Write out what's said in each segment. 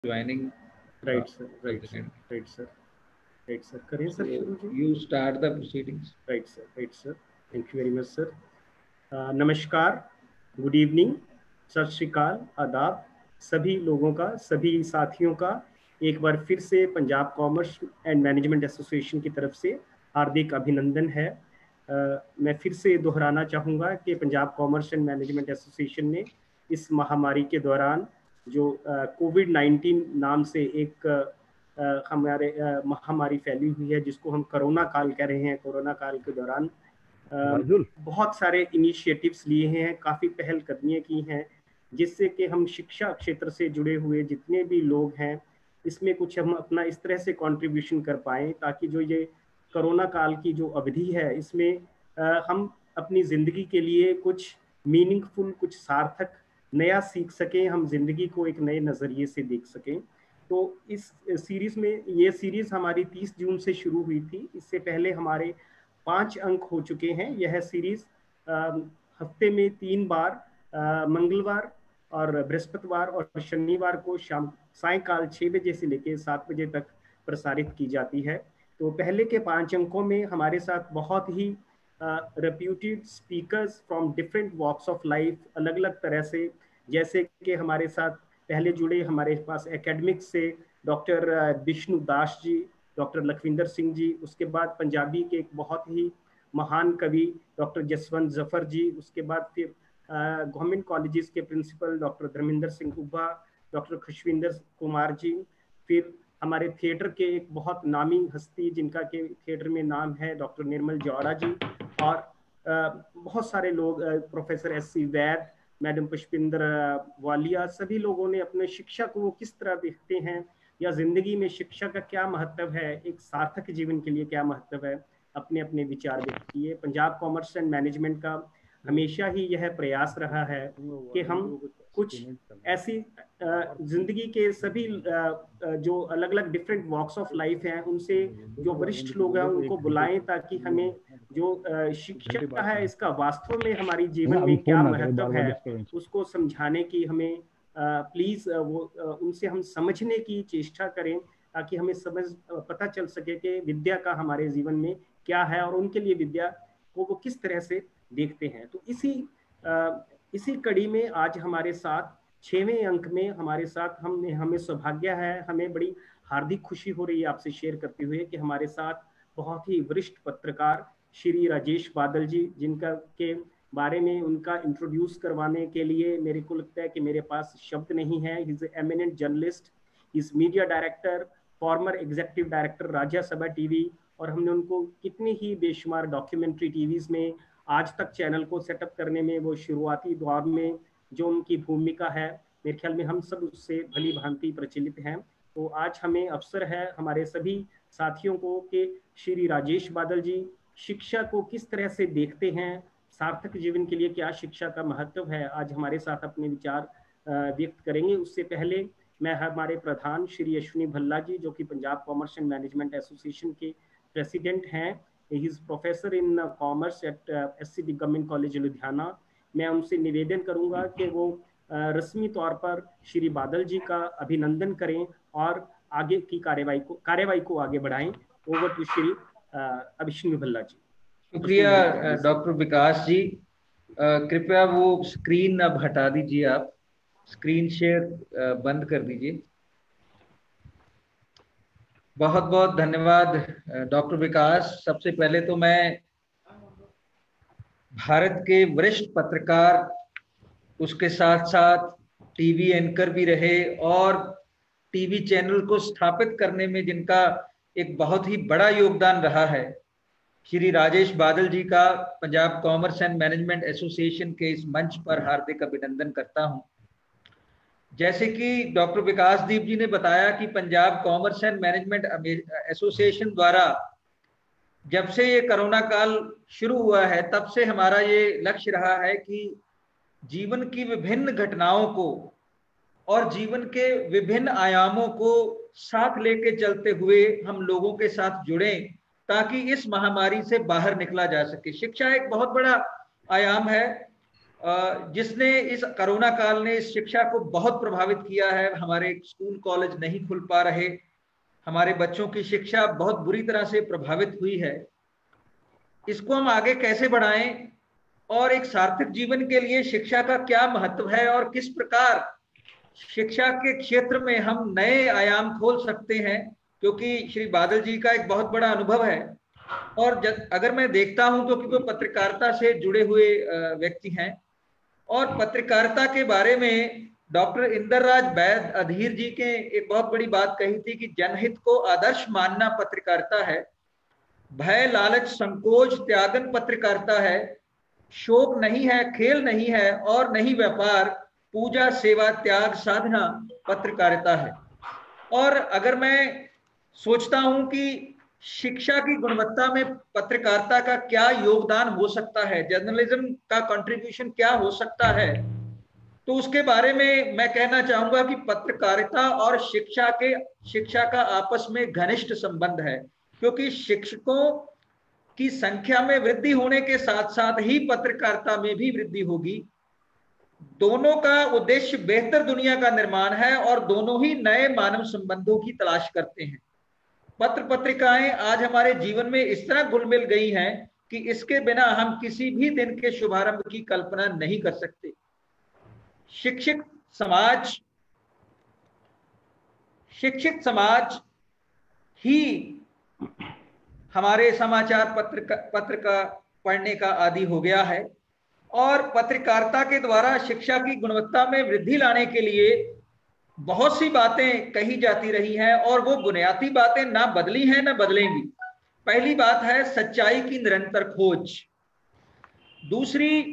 joining. Right, sir. Right, sir. Right, sir. Right, sir. करें sir शुरू जी. You start the proceedings. Right, sir. Right, sir. Thank you very much, sir. नमस्कार, good evening, सत श्री अकाल, आदाब सभी लोगों का, सभी साथियों का एक बार फिर से Punjab commerce and management association की तरफ से हार्दिक अभिनंदन है। मैं फिर से दोहराना चाहूँगा कि Punjab commerce and management association ने इस महामारी के दौरान जो कोविड-19 नाम से एक हमारे महामारी फैली हुई है, जिसको हम कोरोना काल कह रहे हैं, कोरोना काल के दौरान बहुत सारे इनिशिएटिव्स लिए हैं, काफ़ी पहलकदमियाँ की हैं, जिससे कि हम शिक्षा क्षेत्र से जुड़े हुए जितने भी लोग हैं, इसमें कुछ हम अपना इस तरह से कंट्रीब्यूशन कर पाएँ ताकि जो ये कोरोना काल की जो अवधि है, इसमें हम अपनी ज़िंदगी के लिए कुछ मीनिंगफुल, कुछ सार्थक नया सीख सकें, हम ज़िंदगी को एक नए नज़रिए से देख सकें। तो इस सीरीज़ में, ये सीरीज़ हमारी 30 जून से शुरू हुई थी। इससे पहले हमारे 5 अंक हो चुके हैं। यह सीरीज़ हफ्ते में 3 बार मंगलवार और बृहस्पतिवार और शनिवार को सायंकाल 6 बजे से लेकर 7 बजे तक प्रसारित की जाती है। तो पहले के 5 अंकों में हमारे साथ बहुत ही reputed speakers from different walks of life, अलग अलग तरह से, जैसे कि हमारे साथ पहले जुड़े हमारे पास एकेडमिक्स से डॉक्टर विष्णु दास जी, डॉक्टर लखविंदर सिंह जी, उसके बाद पंजाबी के एक बहुत ही महान कवि डॉक्टर जसवंत जफर जी, उसके बाद फिर गवर्नमेंट कॉलेजेस के principal doctor Dharmendra Singh Ubba, doctor Khushwinder Kumar ji, फिर हमारे थिएटर के एक बहुत नामी हस्ती जिनका के थिएटर में नाम है डॉक्टर निर्मल जौहरा जी, और बहुत सारे लोग, professor S.C. Vaid, madam Pushpinder Walia, सभी लोगों ने अपने शिक्षा को वो किस तरह देखते हैं या जिंदगी में शिक्षा का क्या महत्व है, एक सार्थक जीवन के लिए क्या महत्व है, अपने अपने विचार व्यक्त किए। पंजाब कॉमर्स एंड मैनेजमेंट का हमेशा ही यह प्रयास रहा है कि हम कुछ ऐसी जिंदगी के सभी जो अलग अलग डिफरेंट वॉक्स ऑफ लाइफ हैं, उनसे जो वरिष्ठ लोग हैं उनको बुलाएं ताकि हमें जो शिक्षा है इसका वास्तव में हमारी जीवन में क्या महत्व है उसको समझाने की हमें प्लीज वो उनसे हम समझने की चेष्टा करें ताकि हमें पता चल सके कि विद्या का हमारे जीवन में क्या है और उनके लिए विद्या को वो किस तरह से देखते हैं। तो इसी कड़ी में आज हमारे साथ 6वें अंक में हमारे साथ हमें सौभाग्य है, हमें बड़ी हार्दिक खुशी हो रही है आपसे शेयर करते हुए कि हमारे साथ बहुत ही वरिष्ठ पत्रकार श्री राजेश बादल जी, जिनका के बारे में उनका इंट्रोड्यूस करवाने के लिए मेरे को लगता है कि मेरे पास शब्द नहीं है। He is eminent journalist, is media director, former executive director Rajya Sabha TV, और हमने उनको कितनी ही बेशुमार डॉक्यूमेंट्री टीवीज में आज तक चैनल को सेटअप करने में वो शुरुआती दौर में जो उनकी भूमिका है, मेरे ख्याल में हम सब उससे भली भांति प्रचलित हैं। तो आज हमें अवसर है हमारे सभी साथियों को कि श्री राजेश बादल जी शिक्षा को किस तरह से देखते हैं, सार्थक जीवन के लिए क्या शिक्षा का महत्व है, आज हमारे साथ अपने विचार व्यक्त करेंगे। उससे पहले मैं हमारे प्रधान श्री अश्विनी भल्ला जी, जो कि Punjab commerce and management association के प्रेसिडेंट हैं, he is professor in commerce at SCB government college Ludhiana, मैं उनसे निवेदन करूंगा कि वो रस्मी तौर पर श्री बादल जी का अभिनंदन करें और आगे की कार्यवाही को आगे बढ़ाएं। Over to Shri Ashwini Bhalla ji. शुक्रिया डॉक्टर विकास जी। कृपया वो स्क्रीन अब हटा दीजिए, आप स्क्रीन शेयर बंद कर दीजिए। बहुत बहुत धन्यवाद डॉक्टर विकास। सबसे पहले तो मैं भारत के वरिष्ठ पत्रकार, उसके साथ साथ टीवी एंकर भी रहे और टीवी चैनल को स्थापित करने में जिनका एक बहुत ही बड़ा योगदान रहा है, श्री राजेश बादल जी का Punjab commerce and management association के इस मंच पर हार्दिक अभिनंदन करता हूं। जैसे कि डॉक्टर विकास दीप जी ने बताया कि Punjab commerce and management association द्वारा जब से ये कोरोना काल शुरू हुआ है तब से हमारा ये लक्ष्य रहा है कि जीवन की विभिन्न घटनाओं को और जीवन के विभिन्न आयामों को साथ लेके चलते हुए हम लोगों के साथ जुड़ें ताकि इस महामारी से बाहर निकला जा सके। शिक्षा एक बहुत बड़ा आयाम है जिसने इस कोरोना काल ने इस शिक्षा को बहुत प्रभावित किया है। हमारे स्कूल कॉलेज नहीं खुल पा रहे, हमारे बच्चों की शिक्षा बहुत बुरी तरह से प्रभावित हुई है। इसको हम आगे कैसे बढ़ाएं और एक सार्थक जीवन के लिए शिक्षा का क्या महत्व है और किस प्रकार शिक्षा के क्षेत्र में हम नए आयाम खोल सकते हैं, क्योंकि श्री बादल जी का एक बहुत बड़ा अनुभव है। और अगर मैं देखता हूं, क्योंकि वो पत्रकारिता से जुड़े हुए व्यक्ति हैं, और पत्रकारिता के बारे में डॉक्टर इंदरराज बैद अधीर जी के एक बहुत बड़ी बात कही थी कि जनहित को आदर्श मानना पत्रकारिता है, भय लालच संकोच त्यागन पत्रकारिता है, शोक नहीं है, खेल नहीं है और नहीं व्यापार, पूजा सेवा त्याग साधना पत्रकारिता है। और अगर मैं सोचता हूं कि शिक्षा की गुणवत्ता में पत्रकारिता का क्या योगदान हो सकता है, जर्नलिज्म का कंट्रीब्यूशन क्या हो सकता है, तो उसके बारे में मैं कहना चाहूंगा कि पत्रकारिता और शिक्षा का आपस में घनिष्ठ संबंध है, क्योंकि शिक्षकों की संख्या में वृद्धि होने के साथ साथ ही पत्रकारिता में भी वृद्धि होगी। दोनों का उद्देश्य बेहतर दुनिया का निर्माण है और दोनों ही नए मानव संबंधों की तलाश करते हैं। पत्र पत्रिकाएं आज हमारे जीवन में इस तरह घुल मिल गई हैं कि इसके बिना हम किसी भी दिन के शुभारंभ की कल्पना नहीं कर सकते। शिक्षित समाज ही हमारे समाचार पत्र का पढ़ने का आदी हो गया है, और पत्रकारिता के द्वारा शिक्षा की गुणवत्ता में वृद्धि लाने के लिए बहुत सी बातें कही जाती रही हैं, और वो बुनियादी बातें ना बदली हैं ना बदलेंगी। पहली बात है सच्चाई की निरंतर खोज, दूसरी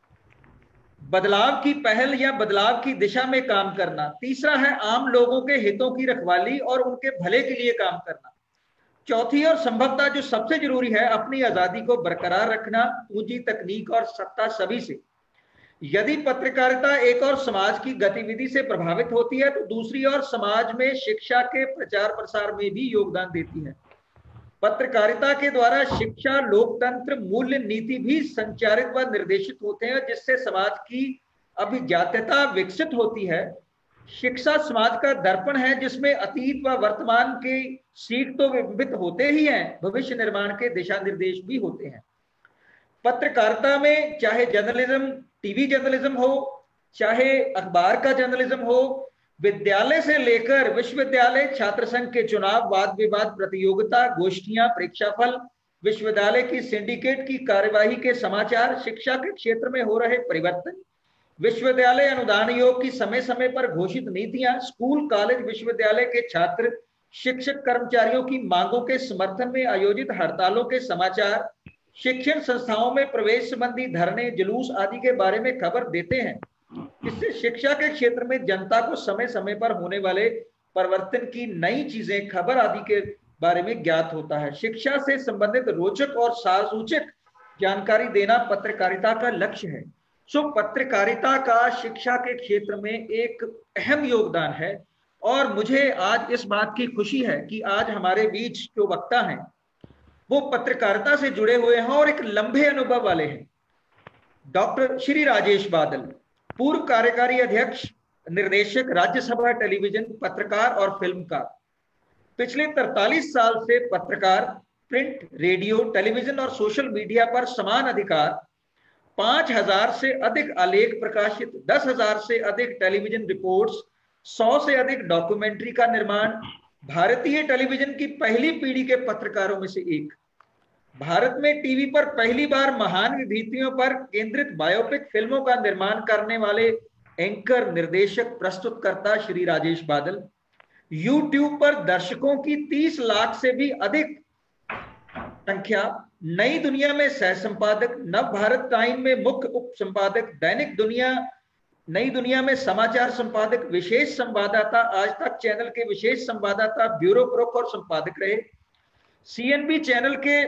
बदलाव की पहल या बदलाव की दिशा में काम करना, तीसरा है आम लोगों के हितों की रखवाली और उनके भले के लिए काम करना, चौथी और संभवतः जो सबसे जरूरी है अपनी आजादी को बरकरार रखना, पूंजी तकनीक और सत्ता सभी से। यदि पत्रकारिता एक और समाज की गतिविधि से प्रभावित होती है तो दूसरी ओर समाज में शिक्षा के प्रचार प्रसार में भी योगदान देती है। पत्रकारिता के द्वारा शिक्षा, लोकतंत्र, मूल्य नीति भी संचारित व निर्देशित होते हैं, जिससे समाज की अभिजात्यता विकसित होती है। शिक्षा समाज का दर्पण है जिसमें अतीत व वर्तमान के सीख तो विभिन्न होते ही हैं, भविष्य निर्माण के दिशा निर्देश भी होते हैं। पत्रकारिता में चाहे जर्नलिज्म, टीवी जर्नलिज्म हो, चाहे अखबार का जर्नलिज्म हो, विद्यालय से लेकर विश्वविद्यालय, छात्र संघ के चुनाव, वाद विवाद, प्रतियोगिता, गोष्ठियां, परीक्षाफल, विश्वविद्यालय की सिंडिकेट की कार्यवाही के समाचार, शिक्षा के क्षेत्र में हो रहे परिवर्तन, विश्वविद्यालय अनुदान आयोग की समय समय पर घोषित नीतियां, स्कूल कॉलेज विश्वविद्यालय के छात्र शिक्षक कर्मचारियों की मांगों के समर्थन में आयोजित हड़तालों के समाचार, शिक्षण संस्थाओं में प्रवेश संबंधी धरने, जुलूस आदि के बारे में खबर देते हैं। इससे शिक्षा के क्षेत्र में जनता को समय समय पर होने वाले परिवर्तन की नई चीजें, खबर आदि के बारे में ज्ञात होता है। शिक्षा से संबंधित रोचक और सारसूचक जानकारी देना पत्रकारिता का लक्ष्य है। पत्रकारिता का शिक्षा के क्षेत्र में एक अहम योगदान है, और मुझे आज इस बात की खुशी है कि आज हमारे बीच जो वक्ता हैं वो पत्रकारिता से जुड़े हुए हैं और एक लंबे अनुभव वाले हैं। डॉक्टर श्री राजेश बादल, पूर्व कार्यकारी अध्यक्ष, निर्देशक, राज्यसभा टेलीविजन, पत्रकार और फिल्मकार, पिछले 43 साल से पत्रकार, प्रिंट, रेडियो, टेलीविजन और सोशल मीडिया पर समान अधिकार, 5000 से अधिक आलेख प्रकाशित, 10,000 से अधिक टेलीविजन रिपोर्ट्स, 100 से अधिक डॉक्यूमेंट्री का निर्माण, भारतीय टेलीविजन की पहली पीढ़ी के पत्रकारों में से एक, भारत में टीवी पर पहली बार महान विभूतियों पर केंद्रित बायोपिक फिल्मों का निर्माण करने वाले एंकर, निर्देशक, प्रस्तुतकर्ता श्री राजेश बादल, यूट्यूब पर दर्शकों की 30 लाख से भी अधिक संख्या, नई दुनिया में सह संपादक, नव भारत टाइम में मुख्य उप संपादक, दैनिक दुनिया, नई दुनिया में समाचार संपादक, विशेष संवाददाता, आज तक चैनल के विशेष संवाददाता, ब्यूरो प्रमुख और संपादक रहे, सीएनबी चैनल के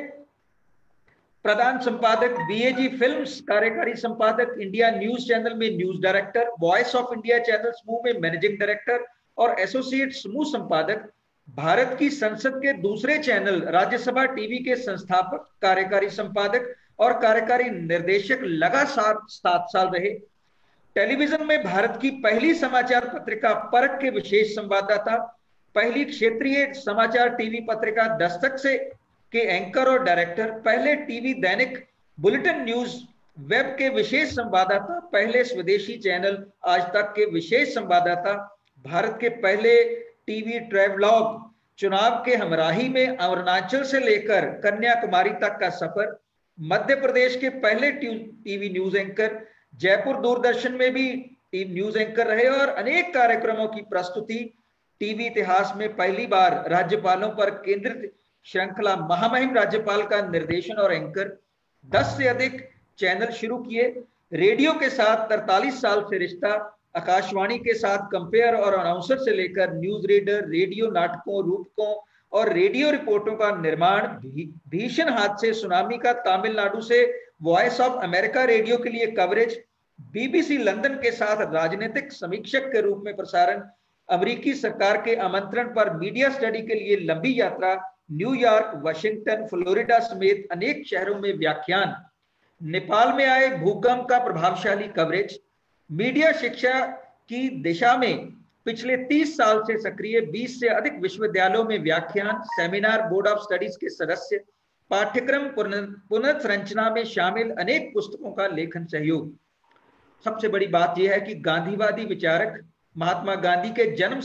प्रधान संपादक, बीएजी फिल्म्स कार्यकारी संपादक, इंडिया न्यूज चैनल में news director, voice of India channel समूह में मैनेजिंग डायरेक्टर और एसोसिएट समूह संपादक, भारत की संसद के दूसरे चैनल राज्यसभा टीवी के संस्थापक, कार्यकारी संपादक, और कार्यकारी निर्देशक लगातार 7 साल रहे। टेलीविजन में भारत की पहली समाचार पत्रिका परख के विशेष संवाददाता, पहली क्षेत्रीय समाचार टीवी पत्रिका दस्तक से के एंकर और डायरेक्टर, पहले टीवी दैनिक बुलेटिन न्यूज वेब के विशेष संवाददाता, पहले स्वदेशी चैनल आज तक के विशेष संवाददाता, भारत के पहले टीवी ट्रैवलॉग, चुनाव के हमराही में अरुणाचल से लेकर कन्याकुमारी तक का सफर, मध्य प्रदेश के पहले TV news anchor, Jaipur Doordarshan में भी टीवी न्यूज एंकर रहे और अनेक कार्यक्रमों की प्रस्तुति, टीवी इतिहास में पहली बार राज्यपालों पर केंद्रित श्रृंखला महामहिम राज्यपाल का निर्देशन और एंकर, 10 से अधिक चैनल शुरू किए, रेडियो के साथ 43 साल से रिश्ता, आकाशवाणी के साथ कंपेयर और अनाउंसर से लेकर न्यूज रीडर, रेडियो नाटकों, रूपकों और रेडियो रिपोर्टों का निर्माण, भीषण हादसे सुनामी का तमिलनाडु से वॉइस ऑफ अमेरिका रेडियो के लिए कवरेज, बीबीसी लंदन के साथ राजनीतिक समीक्षक के रूप में प्रसारण, अमेरिकी सरकार के आमंत्रण पर मीडिया स्टडी के लिए लंबी यात्रा, न्यूयॉर्क, वाशिंगटन, फ्लोरिडा समेत अनेक शहरों में व्याख्यान, नेपाल में आए भूकंप का प्रभावशाली कवरेज, मीडिया शिक्षा की दिशा में पिछले 30 साल से सक्रिय, 20 से अधिक विश्वविद्यालयों में व्याख्यान, सेमिनार, बोर्ड ऑफ स्टडीज के सदस्य, पाठ्यक्रम पुनर्संरचना में शामिल अनेक पुस्तकों का लेखन सहयोग। सबसे बड़ी बात यह है कि गांधीवादी विचारक, महात्मा गांधी के जन्म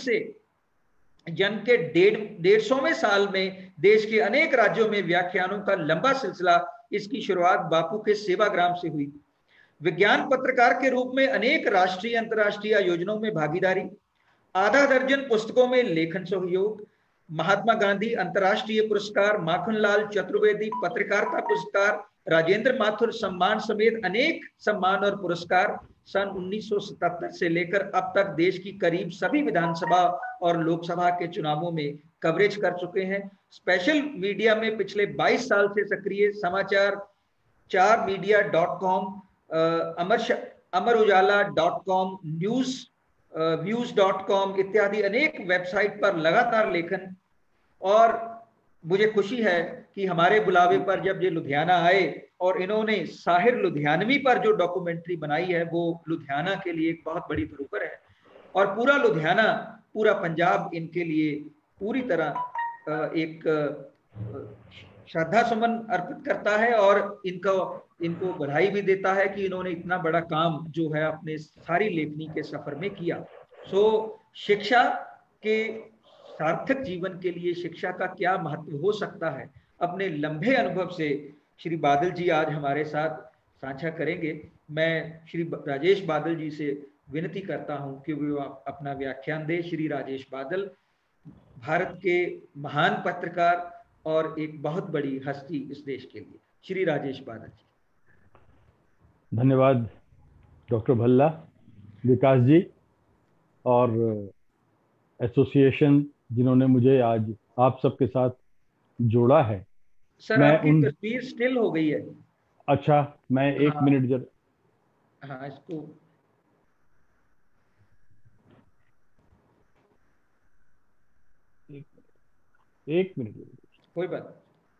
के 150वें साल में देश के अनेक राज्यों में व्याख्यानों का लंबा सिलसिला, इसकी शुरुआत बापू के सेवाग्राम से हुई। विज्ञान पत्रकार के रूप में अनेक राष्ट्रीय अंतर्राष्ट्रीय आयोजनों में भागीदारी, आधा दर्जन पुस्तकों में लेखन सहयोग, महात्मा गांधी अंतर्राष्ट्रीय पुरस्कार, माखनलाल चतुर्वेदी पत्रकारिता पुरस्कार, राजेंद्र माथुर सम्मान समेत अनेक सम्मान और पुरस्कार। सन 1977 से लेकर अब तक देश की करीब सभी विधानसभा और लोकसभा के चुनावों में कवरेज कर चुके हैं। स्पेशल मीडिया में पिछले 22 साल से सक्रिय, समाचार 4media.com, अमर उजाला.com, व्यूज.com इत्यादि अनेक वेबसाइट पर लगातार लेखन। और मुझे खुशी है कि हमारे बुलावे पर जब ये लुधियाना आए और इन्होंने साहिर लुधियानवी पर जो डॉक्यूमेंट्री बनाई है, वो लुधियाना के लिए एक बहुत बड़ी धरोहर है और पूरा लुधियाना, पूरा पंजाब इनके लिए पूरी तरह एक श्रद्धा सुमन अर्पित करता है और इनको बधाई भी देता है कि इन्होंने इतना बड़ा काम जो है अपने सारी लेखनी के सफर में किया। शिक्षा के सार्थक जीवन के लिए शिक्षा का क्या महत्व हो सकता है, अपने लंबे अनुभव से श्री बादल जी आज हमारे साथ साझा करेंगे। मैं श्री राजेश बादल जी से विनती करता हूं कि वो अपना व्याख्यान दे। श्री राजेश बादल भारत के महान पत्रकार और एक बहुत बड़ी हस्ती इस देश के लिए। श्री राजेश बादल जी। धन्यवाद डॉक्टर भल्ला, विकास जी और एसोसिएशन जिन्होंने मुझे आज आप सबके साथ जोड़ा है। सर आपकी तस्वीर स्टिल हो गई है। अच्छा, मैं एक मिनट जरा, हाँ इसको एक मिनट कोई बात।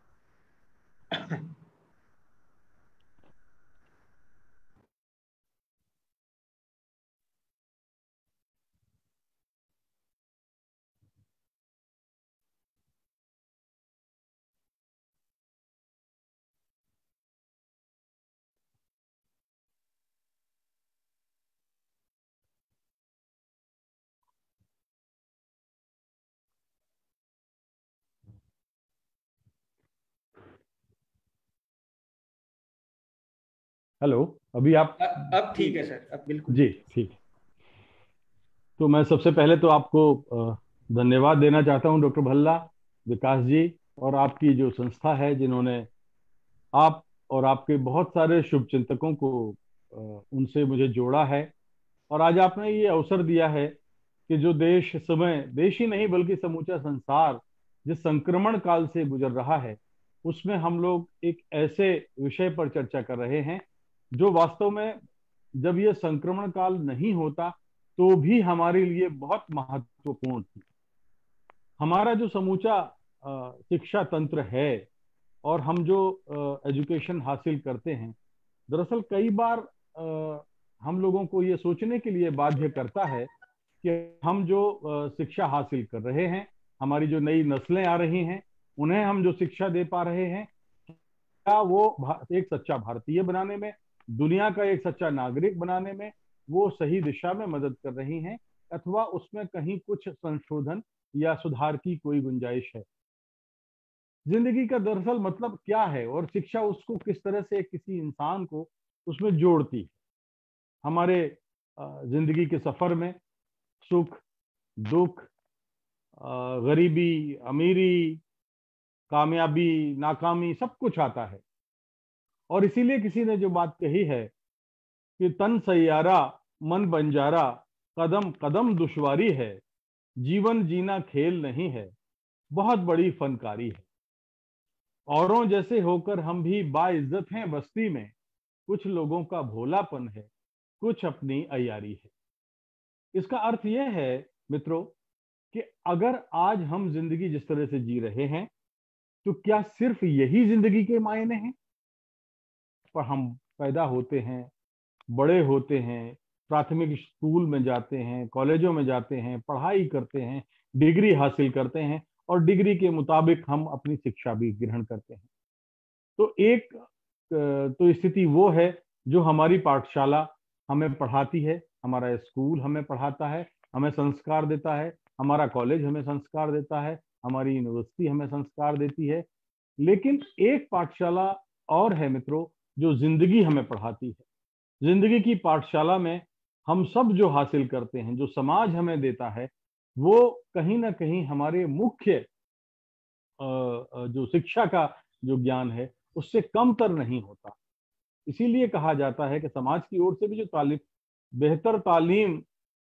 हेलो, अभी आप? अब ठीक है सर, अब बिल्कुल जी ठीक। तो मैं सबसे पहले तो आपको धन्यवाद देना चाहता हूं डॉक्टर भल्ला, विकास जी और आपकी जो संस्था है, जिन्होंने आप और आपके बहुत सारे शुभचिंतकों को उनसे मुझे जोड़ा है। और आज आपने ये अवसर दिया है कि जो देश ही नहीं बल्कि समूचा संसार जिस संक्रमण काल से गुजर रहा है, उसमें हम लोग एक ऐसे विषय पर चर्चा कर रहे हैं जो वास्तव में जब यह संक्रमण काल नहीं होता तो भी हमारे लिए बहुत महत्वपूर्ण थी। हमारा जो समूचा शिक्षा तंत्र है और हम जो एजुकेशन हासिल करते हैं, दरअसल कई बार हम लोगों को ये सोचने के लिए बाध्य करता है कि हम जो शिक्षा हासिल कर रहे हैं, हमारी जो नई नस्लें आ रही हैं, उन्हें हम जो शिक्षा दे पा रहे हैं, क्या वो एक सच्चा भारतीय बनाने में, दुनिया का एक सच्चा नागरिक बनाने में वो सही दिशा में मदद कर रही हैं, अथवा उसमें कहीं कुछ संशोधन या सुधार की कोई गुंजाइश है। जिंदगी का दरअसल मतलब क्या है और शिक्षा उसको किस तरह से किसी इंसान को उसमें जोड़ती है। हमारे जिंदगी के सफर में सुख, दुख, गरीबी, अमीरी, कामयाबी, नाकामी, सब कुछ आता है। और इसीलिए किसी ने जो बात कही है कि तन सैयारा मन बंजारा, कदम कदम दुश्वारी है, जीवन जीना खेल नहीं है, बहुत बड़ी फनकारी है। औरों जैसे होकर हम भी बाइज्जत हैं बस्ती में, कुछ लोगों का भोलापन है, कुछ अपनी अयारी है। इसका अर्थ यह है मित्रों कि अगर आज हम जिंदगी जिस तरह से जी रहे हैं, तो क्या सिर्फ यही जिंदगी के मायने हैं? पर हम पैदा होते हैं, बड़े होते हैं, प्राथमिक स्कूल में जाते हैं, कॉलेजों में जाते हैं, पढ़ाई करते हैं, डिग्री हासिल करते हैं और डिग्री के मुताबिक हम अपनी शिक्षा भी ग्रहण करते हैं। तो एक तो स्थिति वो है जो हमारी पाठशाला हमें पढ़ाती है, हमारा स्कूल हमें पढ़ाता है, हमें संस्कार देता है, हमारा कॉलेज हमें संस्कार देता है, हमारी यूनिवर्सिटी हमें संस्कार देती है। लेकिन एक पाठशाला और है मित्रों जो जिंदगी हमें पढ़ाती है। जिंदगी की पाठशाला में हम सब जो हासिल करते हैं, जो समाज हमें देता है, वो कहीं ना कहीं हमारे मुख्य जो शिक्षा का जो ज्ञान है उससे कमतर नहीं होता। इसीलिए कहा जाता है कि समाज की ओर से भी जो तालीम, बेहतर तालीम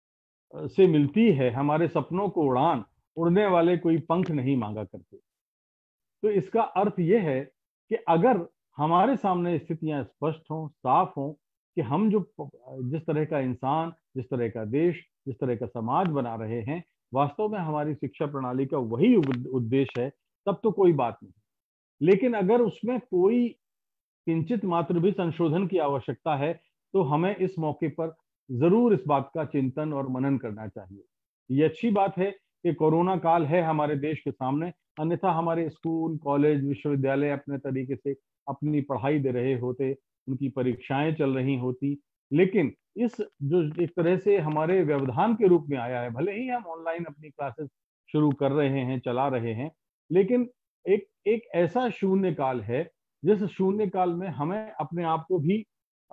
से मिलती है, हमारे सपनों को उड़ान, उड़ने वाले कोई पंख नहीं मांगा करते। तो इसका अर्थ यह है कि अगर हमारे सामने स्थितियां स्पष्ट हों, साफ हों कि हम जो जिस तरह का इंसान, जिस तरह का देश, जिस तरह का समाज बना रहे हैं, वास्तव में हमारी शिक्षा प्रणाली का वही उद्देश्य है, तब तो कोई बात नहीं। लेकिन अगर उसमें कोई किंचित मात्र भी संशोधन की आवश्यकता है, तो हमें इस मौके पर जरूर इस बात का चिंतन और मनन करना चाहिए। ये अच्छी बात है कि कोरोना काल है हमारे देश के सामने, अन्यथा हमारे स्कूल, कॉलेज, विश्वविद्यालय अपने तरीके से अपनी पढ़ाई दे रहे होते, उनकी परीक्षाएं चल रही होती। लेकिन इस जो एक तरह से हमारे व्यवधान के रूप में आया है, भले ही हम ऑनलाइन अपनी क्लासेस शुरू कर रहे हैं, चला रहे हैं, लेकिन एक एक ऐसा शून्य काल है जिस शून्य काल में हमें अपने आप को भी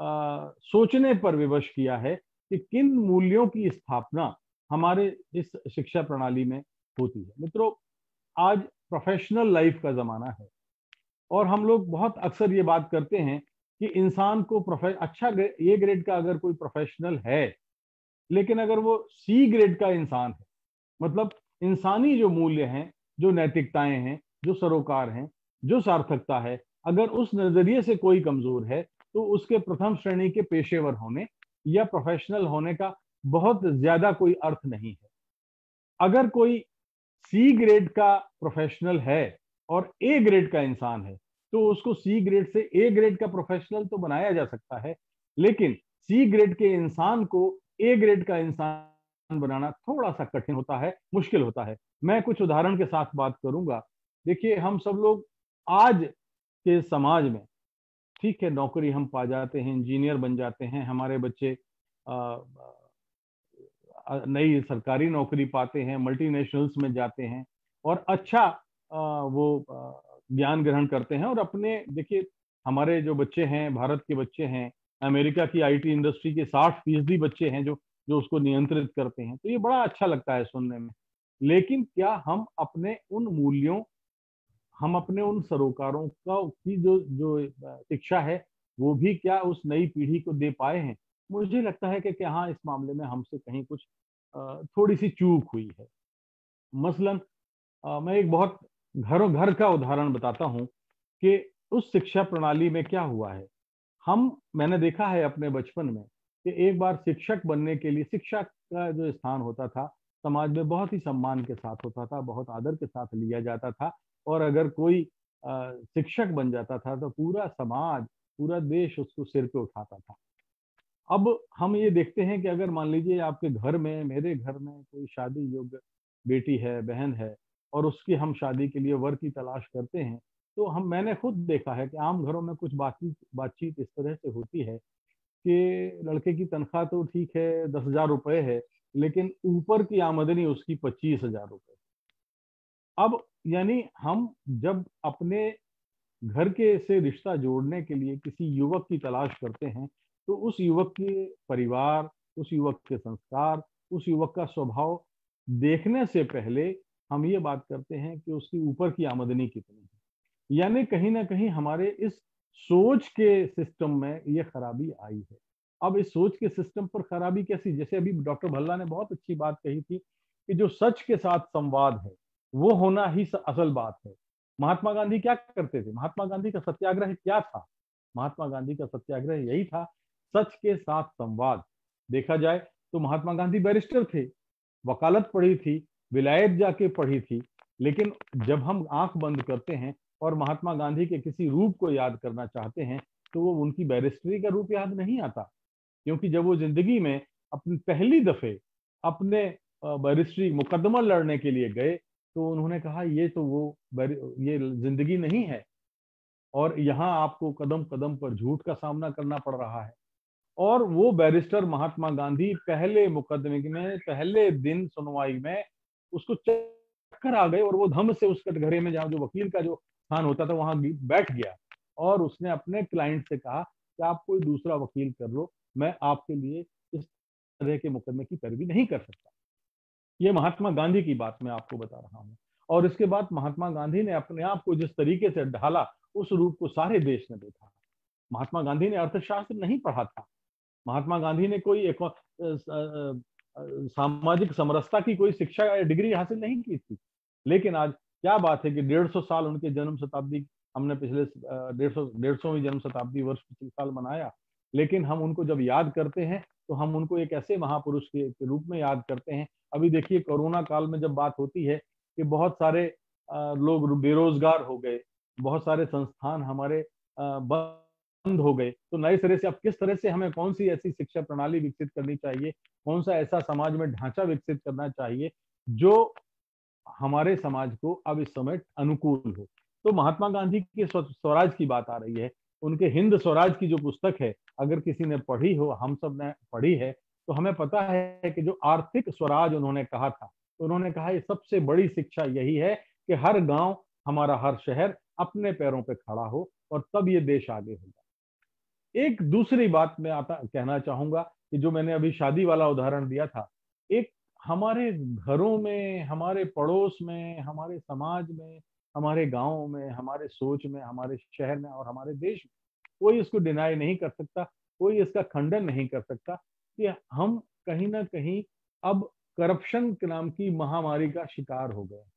सोचने पर विवश किया है कि किन मूल्यों की स्थापना हमारे इस शिक्षा प्रणाली में होती है। मित्रों, आज प्रोफेशनल लाइफ का जमाना है और हम लोग बहुत अक्सर ये बात करते हैं कि इंसान को अच्छा ए ग्रेड का अगर कोई प्रोफेशनल है, लेकिन अगर वो सी ग्रेड का इंसान है, मतलब इंसानी जो मूल्य हैं, जो नैतिकताएं हैं, जो सरोकार हैं, जो सार्थकता है, अगर उस नजरिए से कोई कमजोर है, तो उसके प्रथम श्रेणी के पेशेवर होने या प्रोफेशनल होने का बहुत ज्यादा कोई अर्थ नहीं है। अगर कोई सी ग्रेड का प्रोफेशनल है और ए ग्रेड का इंसान है, तो उसको सी ग्रेड से ए ग्रेड का प्रोफेशनल तो बनाया जा सकता है, लेकिन सी ग्रेड के इंसान को ए ग्रेड का इंसान बनाना थोड़ा सा कठिन होता है, मुश्किल होता है। मैं कुछ उदाहरण के साथ बात करूंगा। देखिए, हम सब लोग आज के समाज में, ठीक है, नौकरी हम पा जाते हैं, इंजीनियर बन जाते हैं, हमारे बच्चे नई सरकारी नौकरी पाते हैं, मल्टीनेशनल्स में जाते हैं और अच्छा वो ज्ञान ग्रहण करते हैं और अपने, देखिए, हमारे जो बच्चे हैं, भारत के बच्चे हैं, अमेरिका की आईटी इंडस्ट्री के 60% बच्चे हैं जो जो उसको नियंत्रित करते हैं। तो ये बड़ा अच्छा लगता है सुनने में। लेकिन क्या हम अपने उन मूल्यों, हम अपने उन सरोकारों का की जो जो शिक्षा है, वो भी क्या उस नई पीढ़ी को दे पाए हैं? मुझे लगता है कि हाँ, इस मामले में हमसे कहीं कुछ थोड़ी सी चूक हुई है। मसलन मैं एक बहुत घर घर का उदाहरण बताता हूँ कि उस शिक्षा प्रणाली में क्या हुआ है। मैंने देखा है अपने बचपन में कि एक बार शिक्षक बनने के लिए, शिक्षा का जो स्थान होता था समाज में बहुत ही सम्मान के साथ होता था, बहुत आदर के साथ लिया जाता था। और अगर कोई शिक्षक बन जाता था तो पूरा समाज, पूरा देश उसको सिर पे उठाता था। अब हम ये देखते हैं कि अगर मान लीजिए आपके घर में, मेरे घर में कोई शादी योग्य बेटी है, बहन है, और उसकी हम शादी के लिए वर की तलाश करते हैं, तो मैंने खुद देखा है कि आम घरों में कुछ बातचीत बातचीत इस तरह से होती है कि लड़के की तनख्वाह तो ठीक है, 10,000 रुपए है, लेकिन ऊपर की आमदनी उसकी 25,000 रुपए। अब यानी हम जब अपने घर के से रिश्ता जोड़ने के लिए किसी युवक की तलाश करते हैं, तो उस युवक के परिवार, उस युवक के संस्कार, उस युवक का स्वभाव देखने से पहले हम ये बात करते हैं कि उसकी ऊपर की आमदनी कितनी है। यानी कहीं ना कहीं हमारे इस सोच के सिस्टम में ये खराबी आई है। अब इस सोच के सिस्टम पर खराबी कैसी, जैसे अभी डॉक्टर भल्ला ने बहुत अच्छी बात कही थी कि जो सच के साथ संवाद है वो होना ही असल बात है। महात्मा गांधी क्या करते थे? महात्मा गांधी का सत्याग्रह क्या था? महात्मा गांधी का सत्याग्रह यही था, सच के साथ संवाद। देखा जाए तो महात्मा गांधी बैरिस्टर थे, वकालत पढ़ी थी, विलायत जाके पढ़ी थी, लेकिन जब हम आंख बंद करते हैं और महात्मा गांधी के किसी रूप को याद करना चाहते हैं तो वो उनकी बैरिस्टरी का रूप याद नहीं आता, क्योंकि जब वो जिंदगी में अपनी पहली दफे अपने बैरिस्टरी मुकदमा लड़ने के लिए गए तो उन्होंने कहा ये तो वो ये जिंदगी नहीं है, और यहाँ आपको कदम कदम पर झूठ का सामना करना पड़ रहा है। और वो बैरिस्टर महात्मा गांधी पहले मुकदमे में, पहले दिन सुनवाई में उसको चक्कर आ गए और वो धम से उस कटघरे में, जहाँ जो वकील का जो स्थान होता था, वहां बैठ गया और उसने अपने क्लाइंट से कहा कि आप कोई दूसरा वकील कर लो, मैं आपके लिए इस तरह के मुकदमे की पैरवी नहीं कर सकता। ये महात्मा गांधी की बात मैं आपको बता रहा हूँ। और इसके बाद महात्मा गांधी ने अपने आप को जिस तरीके से ढाला, उस रूप को सारे देश ने देखा। महात्मा गांधी ने अर्थशास्त्र नहीं पढ़ा था, महात्मा गांधी ने कोई एक सामाजिक समरसता की कोई शिक्षा या डिग्री हासिल नहीं की थी, लेकिन आज क्या बात है कि 150 साल उनके जन्म शताब्दी, हमने पिछले 150वीं जन्म शताब्दी वर्ष पिछले साल मनाया, लेकिन हम उनको जब याद करते हैं तो हम उनको एक ऐसे महापुरुष के रूप में याद करते हैं। अभी देखिए कोरोना काल में जब बात होती है कि बहुत सारे लोग बेरोजगार हो गए, बहुत सारे संस्थान हमारे बंद हो गए, तो नए सिरे से अब किस तरह से हमें कौन सी ऐसी शिक्षा प्रणाली विकसित करनी चाहिए, कौन सा ऐसा समाज में ढांचा विकसित करना चाहिए जो हमारे समाज को अब इस समय अनुकूल हो। तो महात्मा गांधी के स्वराज की बात आ रही है, उनके हिंद स्वराज की जो पुस्तक है, अगर किसी ने पढ़ी हो, हम सब ने पढ़ी है, तो हमें पता है कि जो आर्थिक स्वराज उन्होंने कहा था, तो उन्होंने कहा ये सबसे बड़ी शिक्षा यही है कि हर गांव, हमारा हर शहर अपने पैरों पे खड़ा हो और तब ये देश आगे होगा। एक दूसरी बात मैं कहना चाहूंगा कि जो मैंने अभी शादी वाला उदाहरण दिया था, एक हमारे घरों में, हमारे पड़ोस में, हमारे समाज में, हमारे गांव में, हमारे सोच में, हमारे शहर में और हमारे देश में, कोई इसको डिनाई नहीं कर सकता, कोई इसका खंडन नहीं कर सकता कि हम कहीं ना कहीं अब करप्शन के नाम की महामारी का शिकार हो गए।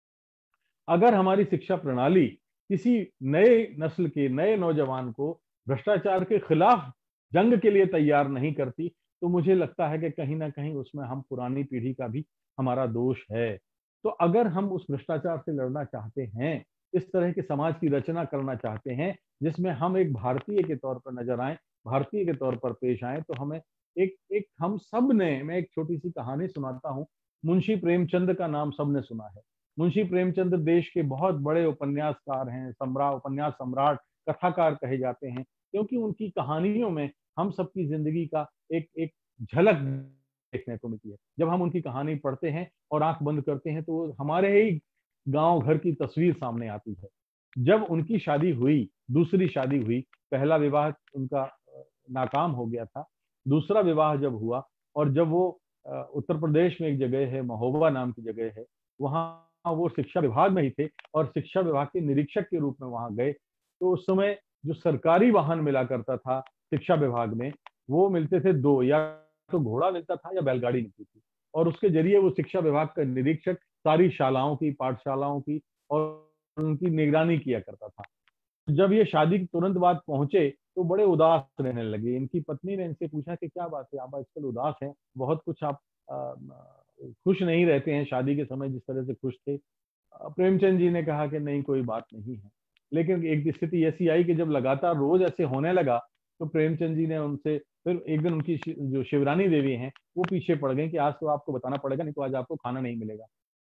अगर हमारी शिक्षा प्रणाली किसी नए नस्ल के, नए नौजवान को भ्रष्टाचार के खिलाफ जंग के लिए तैयार नहीं करती, तो मुझे लगता है कि कहीं ना कहीं उसमें हम पुरानी पीढ़ी का भी हमारा दोष है। तो अगर हम उस भ्रष्टाचार से लड़ना चाहते हैं, इस तरह के समाज की रचना करना चाहते हैं जिसमें हम एक भारतीय के तौर पर नजर आए, भारतीय के तौर पर पेश आए, तो हमें एक एक हम सब ने, मैं एक छोटी सी कहानी सुनाता हूँ। मुंशी प्रेमचंद का नाम सबने सुना है। मुंशी प्रेमचंद देश के बहुत बड़े उपन्यासकार हैं, उपन्यास सम्राट, कथाकार कहे जाते हैं, क्योंकि उनकी कहानियों में हम सबकी जिंदगी का एक एक झलक देखने को मिलती है। जब हम उनकी कहानी पढ़ते हैं और आंख बंद करते हैं तो हमारे ही गांव घर की तस्वीर सामने आती है। जब उनकी शादी हुई, दूसरी शादी हुई, पहला विवाह उनका नाकाम हो गया था, दूसरा विवाह जब हुआ और जब वो उत्तर प्रदेश में एक जगह है, महोबा नाम की जगह है, वहां वो शिक्षा विभाग में ही थे और शिक्षा विभाग के निरीक्षक के रूप में वहां गए, तो उस समय जो सरकारी वाहन मिला करता था शिक्षा विभाग में, वो मिलते थे दो, या तो घोड़ा मिलता था या बैलगाड़ी मिलती थी, और उसके जरिए वो शिक्षा विभाग का निरीक्षक सारी शालाओं की, पाठशालाओं की और उनकी निगरानी किया करता था। जब ये शादी के तुरंत बाद पहुंचे तो बड़े उदास रहने लगे। इनकी पत्नी ने इनसे पूछा कि क्या बात है, आप आजकल उदास हैं, बहुत कुछ आप खुश नहीं रहते हैं शादी के समय जिस तरह से खुश थे। प्रेमचंद जी ने कहा कि नहीं, कोई बात नहीं है। लेकिन एक स्थिति ऐसी आई कि जब लगातार रोज ऐसे होने लगा तो प्रेमचंद जी ने उनसे फिर एक दिन उनकी जो शिवरानी देवी हैं वो पीछे पड़ गई कि आज तो आपको बताना पड़ेगा, नहीं तो आज आपको खाना नहीं मिलेगा।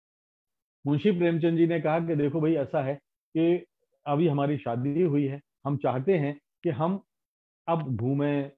मुंशी प्रेमचंद जी ने कहा कि देखो भाई, ऐसा है कि अभी हमारी शादी हुई है, हम चाहते हैं कि हम अब घूमें,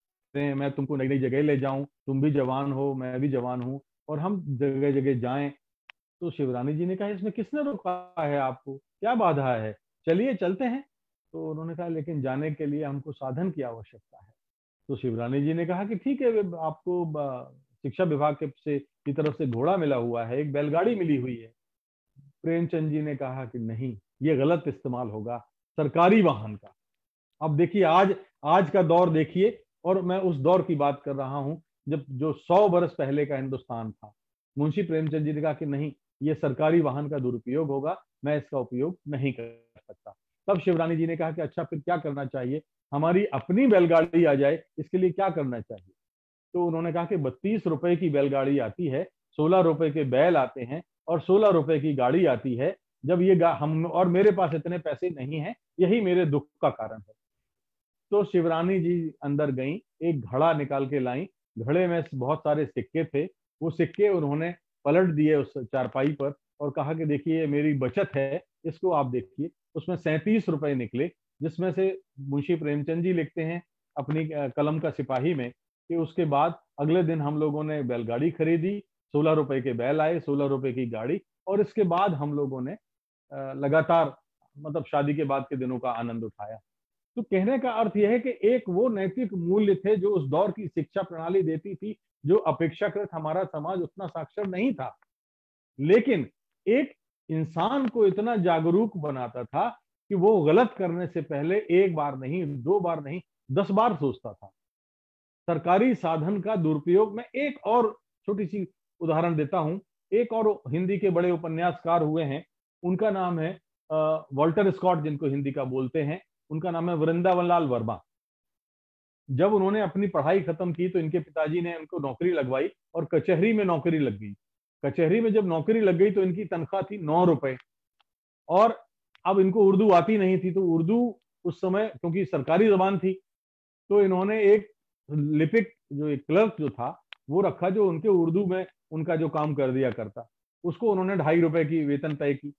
मैं तुमको नई नई जगह ले जाऊं, तुम भी जवान हो मैं भी जवान हूं, और हम जगह जगह जाएं। तो शिवरानी जी ने कहा इसमें किसने रोका है आपको, क्या बाधा है, चलिए चलते हैं। तो उन्होंने कहा लेकिन जाने के लिए हमको साधन की आवश्यकता है। तो शिवरानी जी ने कहा कि ठीक है, आपको शिक्षा विभाग के से की तरफ से घोड़ा मिला हुआ है, एक बैलगाड़ी मिली हुई है। प्रेमचंद जी ने कहा कि नहीं, ये गलत इस्तेमाल होगा सरकारी वाहन का। अब देखिए, आज आज का दौर देखिए, और मैं उस दौर की बात कर रहा हूं जब जो 100 बरस पहले का हिंदुस्तान था। मुंशी प्रेमचंद जी ने कहा कि नहीं, ये सरकारी वाहन का दुरुपयोग होगा, मैं इसका उपयोग नहीं कर सकता। तब शिवरानी जी ने कहा कि अच्छा, फिर क्या करना चाहिए, हमारी अपनी बैलगाड़ी आ जाए, इसके लिए क्या करना चाहिए। तो उन्होंने कहा कि 32 रुपए की बैलगाड़ी आती है, 16 रुपए के बैल आते हैं और 16 रुपए की गाड़ी आती है। जब ये हम और मेरे पास इतने पैसे नहीं हैं, यही मेरे दुख का कारण है। तो शिवरानी जी अंदर गई, एक घड़ा निकाल के लाई, घड़े में बहुत सारे सिक्के थे, वो सिक्के उन्होंने पलट दिए उस चारपाई पर और कहा कि देखिए मेरी बचत है, इसको आप देखिए। उसमें 37 रुपए निकले, जिसमें से मुंशी प्रेमचंद जी लिखते हैं अपनी कलम का सिपाही में कि उसके बाद अगले दिन हम लोगों ने बैलगाड़ी खरीदी, 16 रुपए के बैल आए, 16 रुपए की गाड़ी, और इसके बाद हम लोगों ने लगातार मतलब शादी के बाद के दिनों का आनंद उठाया। तो कहने का अर्थ यह है कि एक वो नैतिक मूल्य थे जो उस दौर की शिक्षा प्रणाली देती थी, जो अपेक्षाकृत हमारा समाज उतना साक्षर नहीं था, लेकिन एक इंसान को इतना जागरूक बनाता था कि वो गलत करने से पहले एक बार नहीं, 2 बार नहीं, 10 बार सोचता था। सरकारी साधन का दुरुपयोग, मैं एक और छोटी सी उदाहरण देता हूं। एक और हिंदी के बड़े उपन्यासकार हुए हैं, उनका नाम है वॉल्टर स्कॉट, जिनको हिंदी का बोलते हैं। उनका नाम है वृंदावन लाल वर्मा। जब उन्होंने अपनी पढ़ाई खत्म की तो इनके पिताजी ने उनको नौकरी लगवाई और कचहरी में नौकरी लग गई। कचहरी में जब नौकरी लग गई तो इनकी तनख्वाह थी 9 रुपए, और अब इनको उर्दू आती नहीं थी, तो उर्दू उस समय क्योंकि सरकारी जबान थी, तो इन्होंने एक लिपिक, जो एक क्लर्क जो था वो रखा, जो उनके उर्दू में उनका जो काम कर दिया करता। उसको उन्होंने 2.5 रुपए की वेतन तय की।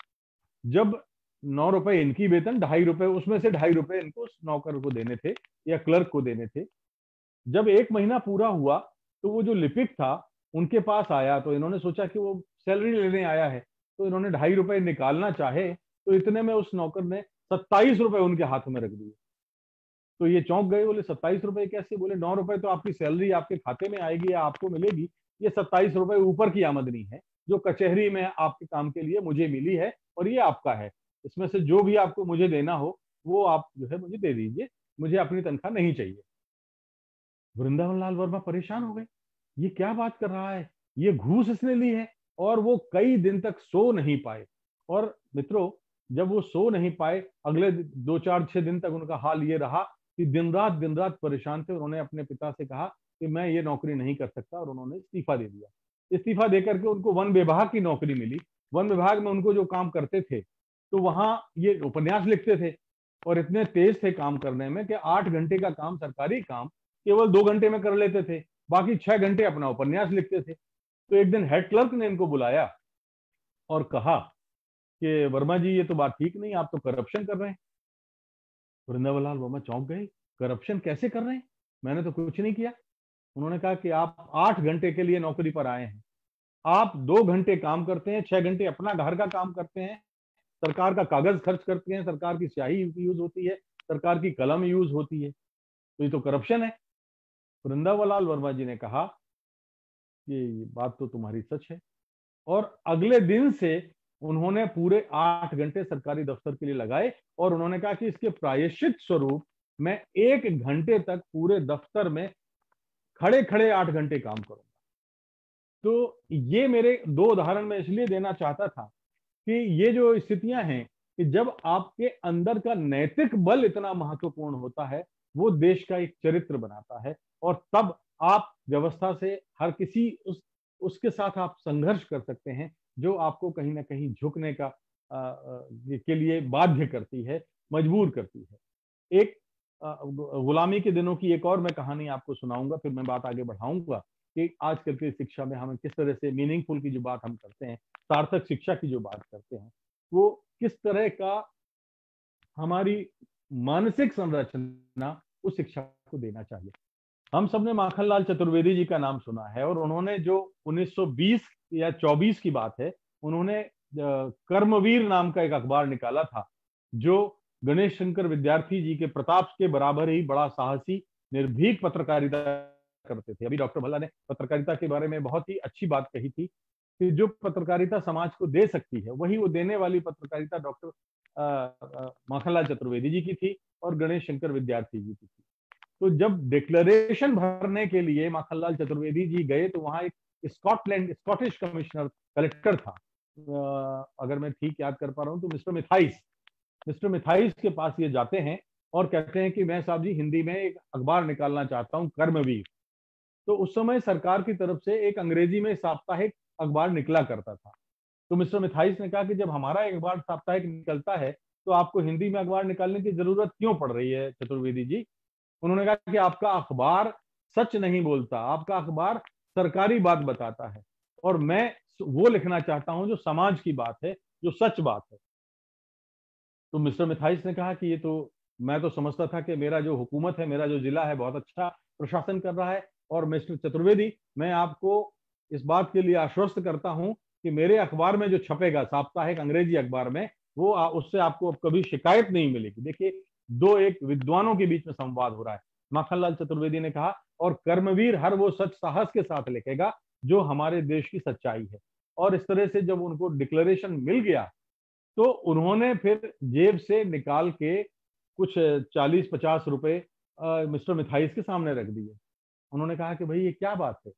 जब 9 रुपए इनकी वेतन, 2.5 रुपए उसमें से 2.5 रुपए इनको उस नौकर को देने थे या क्लर्क को देने थे। जब 1 महीना पूरा हुआ तो वो जो लिपिक था उनके पास आया, तो इन्होंने सोचा कि वो सैलरी लेने आया है, तो इन्होंने 2.5 रुपए निकालना चाहे तो इतने में उस नौकर ने 27 रुपए उनके हाथ में रख दिए। तो ये चौंक गए, बोले 27 रुपए कैसे, बोले 9 रुपए तो आपकी सैलरी आपके खाते में आएगी या आपको मिलेगी, ये 27 रुपए ऊपर की आमदनी है जो कचहरी में आपके काम के लिए मुझे मिली है, और ये आपका है, इसमें से जो भी आपको मुझे देना हो वो आप जो है मुझे दे दीजिए, मुझे अपनी तनख्वाह नहीं चाहिए। वृंदावन लाल वर्मा परेशान हो गए, ये क्या बात कर रहा है, ये घूस इसने ली है। और वो कई दिन तक सो नहीं पाए। और मित्रों, जब वो सो नहीं पाए, अगले 2, 4, 6 दिन तक उनका हाल ये रहा कि दिन रात परेशान थे। उन्होंने अपने पिता से कहा कि मैं ये नौकरी नहीं कर सकता, और उन्होंने इस्तीफा दे दिया। इस्तीफा देकर के उनको वन विभाग की नौकरी मिली। वन विभाग में उनको जो काम करते थे, तो वहां ये उपन्यास लिखते थे, और इतने तेज थे काम करने में कि 8 घंटे का काम, सरकारी काम, केवल 2 घंटे में कर लेते थे, बाकी 6 घंटे अपना उपन्यास लिखते थे। तो एक दिन हेड क्लर्क ने इनको बुलाया और कहा कि वर्मा जी, ये तो बात ठीक नहीं, आप तो करप्शन कर रहे हैं। वृंदावन लाल वर्मा चौंक गए, करप्शन कैसे कर रहे हैं, मैंने तो कुछ नहीं किया। उन्होंने कहा कि आप 8 घंटे के लिए नौकरी पर आए हैं, आप 2 घंटे काम करते हैं, 6 घंटे अपना घर का काम करते हैं, सरकार का कागज खर्च करते हैं, सरकार की स्याही यूज होती है, सरकार की कलम यूज होती है, तो ये तो करप्शन है। वृंदावन लाल वर्मा जी ने कहा कि बात तो तुम्हारी सच है, और अगले दिन से उन्होंने पूरे 8 घंटे सरकारी दफ्तर के लिए लगाए, और उन्होंने कहा कि इसके प्रायश्चित स्वरूप मैं 1 घंटे तक पूरे दफ्तर में खड़े खड़े 8 घंटे काम करूंगा। तो ये मेरे 2 उदाहरण मैं इसलिए देना चाहता था कि ये जो स्थितियां हैं कि जब आपके अंदर का नैतिक बल इतना महत्वपूर्ण होता है, वो देश का एक चरित्र बनाता है, और तब आप व्यवस्था से हर किसी उसके साथ आप संघर्ष कर सकते हैं जो आपको कहीं ना कहीं झुकने का के लिए बाध्य करती है, मजबूर करती है। एक गुलामी के दिनों की एक और मैं कहानी आपको सुनाऊंगा, फिर मैं बात आगे बढ़ाऊंगा कि आजकल की शिक्षा में हमें किस तरह से मीनिंगफुल की जो बात हम करते हैं, सार्थक शिक्षा की जो बात करते हैं, वो किस तरह का हमारी मानसिक संरचना उस शिक्षा को देना चाहिए। हम सबने माखनलाल चतुर्वेदी जी का नाम सुना है, और उन्होंने जो 1920 या 24 की बात है, उन्होंने कर्मवीर नाम का एक अखबार निकाला था, जो गणेश शंकर विद्यार्थी जी के प्रताप के बराबर ही बड़ा साहसी निर्भीक पत्रकारिता करते थे। अभी डॉक्टर भल्ला ने पत्रकारिता के बारे में बहुत ही अच्छी बात कही थी कि जो पत्रकारिता समाज को दे सकती है, वही वो देने वाली पत्रकारिता डॉक्टर माखनलाल चतुर्वेदी जी की थी और गणेश शंकर विद्यार्थी जी की थी। तो जब डिक्लेरेशन भरने के लिए माखनलाल चतुर्वेदी जी गए, तो वहां एक स्कॉटिश कमिश्नर कलेक्टर था, अगर मैं ठीक याद कर पा रहा हूं तो मिस्टर मिथाइस के पास ये जाते हैं और कहते हैं कि मैं साहब जी हिंदी में एक अखबार निकालना चाहता हूं, कर्मवीर। तो उस समय सरकार की तरफ से एक अंग्रेजी में साप्ताहिक अखबार निकला करता था। तो मिस्टर मिथाइस ने कहा कि जब हमारा एक अखबार साप्ताहिक निकलता है, तो आपको हिंदी में अखबार निकालने की जरूरत क्यों पड़ रही है चतुर्वेदी जी? उन्होंने कहा कि आपका अखबार सच नहीं बोलता, आपका अखबार सरकारी बात बताता है, और मैं वो लिखना चाहता हूं जो समाज की बात है, जो सच बात है। तो मिस्टर मिथाइस ने कहा कि ये तो मैं तो समझता था कि मेरा जो हुकूमत है, मेरा जो जिला है, बहुत अच्छा प्रशासन कर रहा है, और मिस्टर चतुर्वेदी, मैं आपको इस बात के लिए आश्वस्त करता हूं कि मेरे अखबार में जो छपेगा साप्ताहिक अंग्रेजी अखबार में, वो उससे आपको अब कभी शिकायत नहीं मिलेगी। देखिए, दो एक विद्वानों के बीच में संवाद हो रहा है। माखनलाल चतुर्वेदी ने कहा, और कर्मवीर हर वो सच साहस के साथ लिखेगा जो हमारे देश की सच्चाई है। और इस तरह से जब उनको डिक्लेरेशन मिल गया, तो उन्होंने फिर जेब से निकाल के कुछ 40-50 रुपए मिस्टर मिथाइस के सामने रख दिए। उन्होंने कहा कि भाई ये क्या बात है,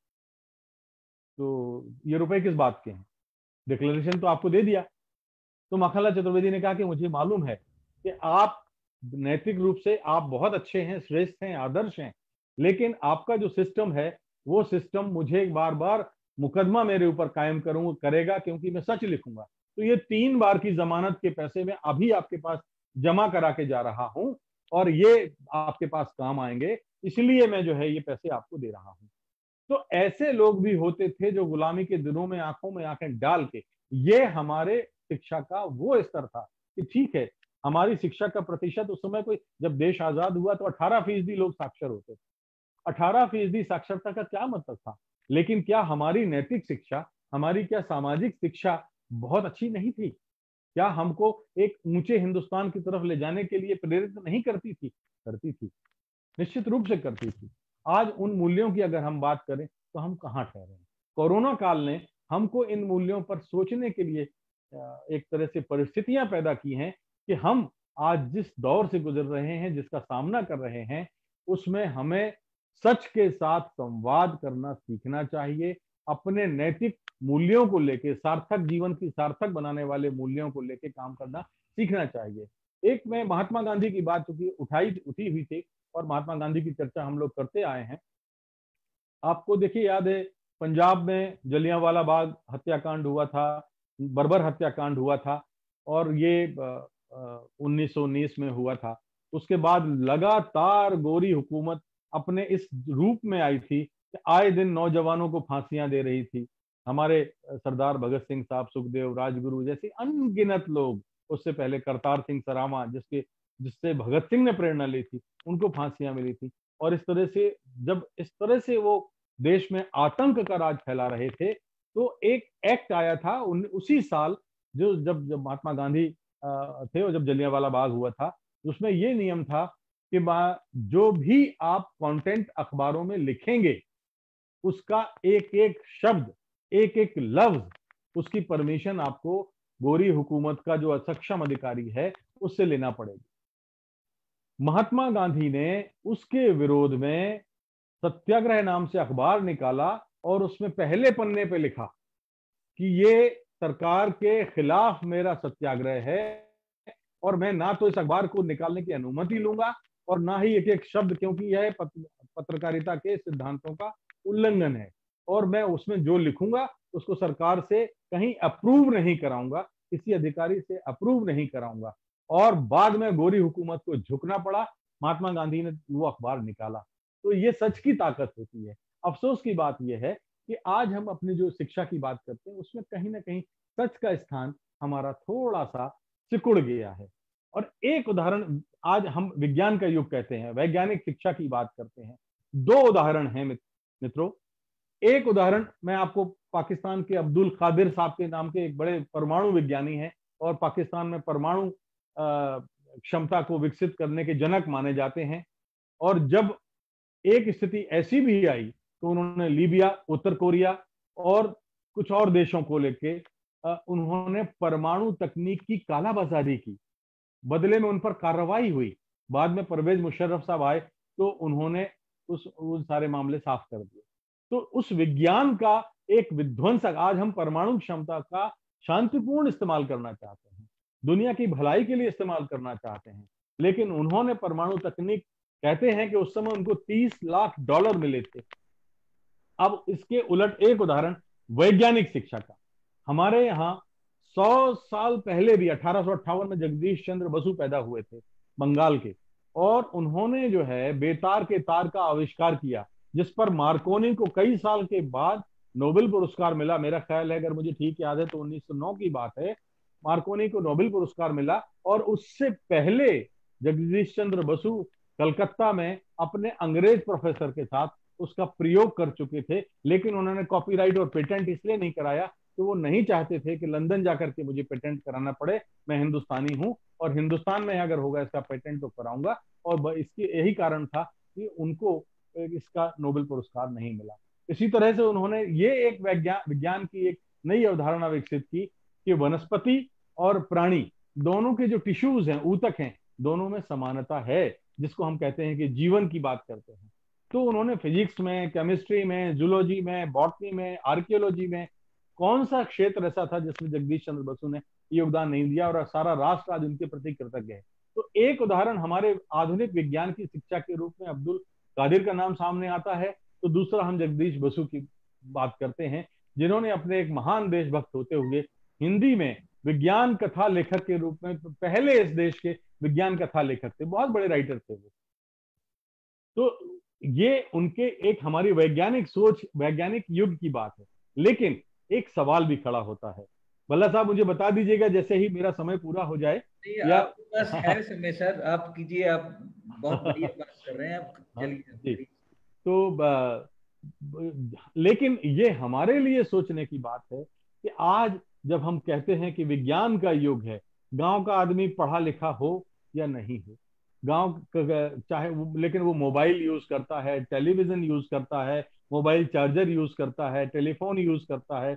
तो ये रुपए किस बात के हैं? डिक्लेरेशन तो आपको दे दिया। तो माखनलाल चतुर्वेदी ने कहा कि मुझे मालूम है कि आप नैतिक रूप से आप बहुत अच्छे हैं, श्रेष्ठ हैं, आदर्श हैं, लेकिन आपका जो सिस्टम है, वो सिस्टम मुझे बार बार मुकदमा मेरे ऊपर कायम करेगा, क्योंकि मैं सच लिखूंगा। तो ये 3 बार की जमानत के पैसे मैं अभी आपके पास जमा करा के जा रहा हूं, और ये आपके पास काम आएंगे, इसलिए मैं जो है ये पैसे आपको दे रहा हूं। तो ऐसे लोग भी होते थे जो गुलामी के दिनों में आंखों में आंखें डाल के, ये हमारे शिक्षा का वो स्तर था कि ठीक है, हमारी शिक्षा का प्रतिशत उस समय, कोई जब देश आजाद हुआ तो 18% लोग साक्षर होते थे। 18% साक्षरता का क्या मतलब था? लेकिन क्या हमारी नैतिक शिक्षा, हमारी क्या सामाजिक शिक्षा बहुत अच्छी नहीं थी? क्या हमको एक ऊंचे हिंदुस्तान की तरफ ले जाने के लिए प्रेरित नहीं करती थी? करती थी, निश्चित रूप से करती थी। आज उन मूल्यों की अगर हम बात करें तो हम कहाँ ठहरे हैं? कोरोना काल ने हमको इन मूल्यों पर सोचने के लिए एक तरह से परिस्थितियां पैदा की हैं कि हम आज जिस दौर से गुजर रहे हैं, जिसका सामना कर रहे हैं, उसमें हमें सच के साथ संवाद करना सीखना चाहिए। अपने नैतिक मूल्यों को लेके, सार्थक जीवन की सार्थक बनाने वाले मूल्यों को लेके काम करना सीखना चाहिए। एक मैं महात्मा गांधी की बात चूंकि उठी हुई थी, और महात्मा गांधी की चर्चा हम लोग करते आए हैं, आपको देखिए याद है पंजाब में जलियांवाला बाग हत्याकांड हुआ था, बर्बर हत्याकांड हुआ था, और ये 1919 में हुआ था। उसके बाद लगातार गोरी हुकूमत अपने इस रूप में आई थी कि आए दिन नौजवानों को फांसियां दे रही थी। हमारे सरदार भगत सिंह साहब, सुखदेव, राजगुरु जैसे अनगिनत लोग, उससे पहले करतार सिंह सरामा, जिससे भगत सिंह ने प्रेरणा ली थी, उनको फांसियां मिली थी। और इस तरह से जब इस तरह से वो देश में आतंक का राज फैला रहे थे, तो एक एक्ट आया था उसी साल, जो जब जब महात्मा गांधी थे और जब जलियांवाला बाग हुआ था, उसमें ये नियम था कि जो भी आप कंटेंट अखबारों में लिखेंगे, उसका एक एक शब्द, एक एक लफ्ज, उसकी परमिशन आपको गोरी हुकूमत का जो असक्षम अधिकारी है उससे लेना पड़ेगा। महात्मा गांधी ने उसके विरोध में सत्याग्रह नाम से अखबार निकाला, और उसमें पहले पन्ने पे लिखा कि ये सरकार के खिलाफ मेरा सत्याग्रह है, और मैं ना तो इस अखबार को निकालने की अनुमति लूंगा और ना ही एक एक शब्द, क्योंकि यह पत्रकारिता के सिद्धांतों का उल्लंघन है, और मैं उसमें जो लिखूंगा उसको सरकार से कहीं अप्रूव नहीं कराऊंगा, किसी अधिकारी से अप्रूव नहीं कराऊंगा। और बाद में गोरी हुकूमत को झुकना पड़ा, महात्मा गांधी ने वो अखबार निकाला। तो ये सच की ताकत होती है। अफसोस की बात यह है कि आज हम अपनी जो शिक्षा की बात करते हैं उसमें कहीं ना कहीं सच का स्थान हमारा थोड़ा सा सिकुड़ गया है। और एक उदाहरण, आज हम विज्ञान का युग कहते हैं, वैज्ञानिक शिक्षा की बात करते हैं। दो उदाहरण हैं मित्रों। एक उदाहरण मैं आपको, पाकिस्तान के अब्दुल कादिर साहब के नाम के एक बड़े परमाणु विज्ञानी हैं और पाकिस्तान में परमाणु क्षमता को विकसित करने के जनक माने जाते हैं। और जब एक स्थिति ऐसी भी आई तो उन्होंने लीबिया, उत्तर कोरिया और कुछ और देशों को लेके उन्होंने परमाणु तकनीक की कालाबाजारी की, बदले में उन पर कार्रवाई हुई। बाद में परवेज मुशर्रफ साहब आए तो उन्होंने उन सारे मामले साफ कर दिए। तो उस विज्ञान का एक विध्वंसक, आज हम परमाणु क्षमता का शांतिपूर्ण इस्तेमाल करना चाहते हैं, दुनिया की भलाई के लिए इस्तेमाल करना चाहते हैं, लेकिन उन्होंने परमाणु तकनीक, कहते हैं कि उस समय उनको $30 लाख मिले थे। अब इसके उलट एक उदाहरण वैज्ञानिक शिक्षा का, हमारे यहाँ 100 साल पहले भी 1858 में जगदीश चंद्र बसु पैदा हुए थे बंगाल के, और उन्होंने जो है बेतार के तार का आविष्कार किया, जिस पर मार्कोनी को कई साल के बाद नोबेल पुरस्कार मिला। मेरा ख्याल है, अगर मुझे ठीक याद है, तो 1909 की बात है, मार्कोनी को नोबेल पुरस्कार मिला। और उससे पहले जगदीश चंद्र बसु कलकत्ता में अपने अंग्रेज प्रोफेसर के साथ उसका प्रयोग कर चुके थे, लेकिन उन्होंने कॉपीराइट और पेटेंट इसलिए नहीं कराया कि वो नहीं चाहते थे कि लंदन जाकर के मुझे पेटेंट कराना पड़े, मैं हिंदुस्तानी हूं और हिंदुस्तान में अगर होगा इसका पेटेंट तो कराऊंगा। और इसकी यही कारण था कि उनको इसका नोबेल पुरस्कार नहीं मिला। इसी तरह से उन्होंने ये एक विज्ञान की एक नई अवधारणा विकसित की कि वनस्पति और प्राणी दोनों के जो टिश्यूज हैं, ऊतक हैं, दोनों में समानता है, जिसको हम कहते हैं कि जीवन की बात करते हैं। तो उन्होंने फिजिक्स में, केमिस्ट्री में, जूलॉजी में, बॉटनी में, आर्कियोलॉजी में, कौन सा क्षेत्र ऐसा था जिसमें जगदीश चंद्र बसु ने योगदान नहीं दिया, और सारा राष्ट्र आज उनके प्रति कृतज्ञ है। तो एक उदाहरण हमारे आधुनिक विज्ञान की शिक्षा के रूप में अब्दुल कादिर का नाम सामने आता है, तो दूसरा हम जगदीश बसु की बात करते हैं, जिन्होंने अपने एक महान देशभक्त होते हुए हिंदी में विज्ञान कथा लेखक के रूप में पहले इस देश के विज्ञान कथा लेखक थे, बहुत बड़े राइटर थे वो। तो ये उनके एक हमारी वैज्ञानिक सोच, वैज्ञानिक युग की बात है। लेकिन एक सवाल भी खड़ा होता है, भल्ला साहब मुझे बता दीजिएगा जैसे ही मेरा समय पूरा हो जाए। या आपके पास है समय सर, आप कीजिए, आप बहुत बढ़िया बात कर रहे हैं, आप चलिए। तो लेकिन ये हमारे लिए सोचने की बात है कि आज जब हम कहते हैं कि विज्ञान का युग है, गांव का आदमी पढ़ा लिखा हो या नहीं हो, गांव चाहे लेकिन वो मोबाइल यूज करता है, टेलीविजन यूज करता है, मोबाइल चार्जर यूज करता है, टेलीफोन यूज करता है,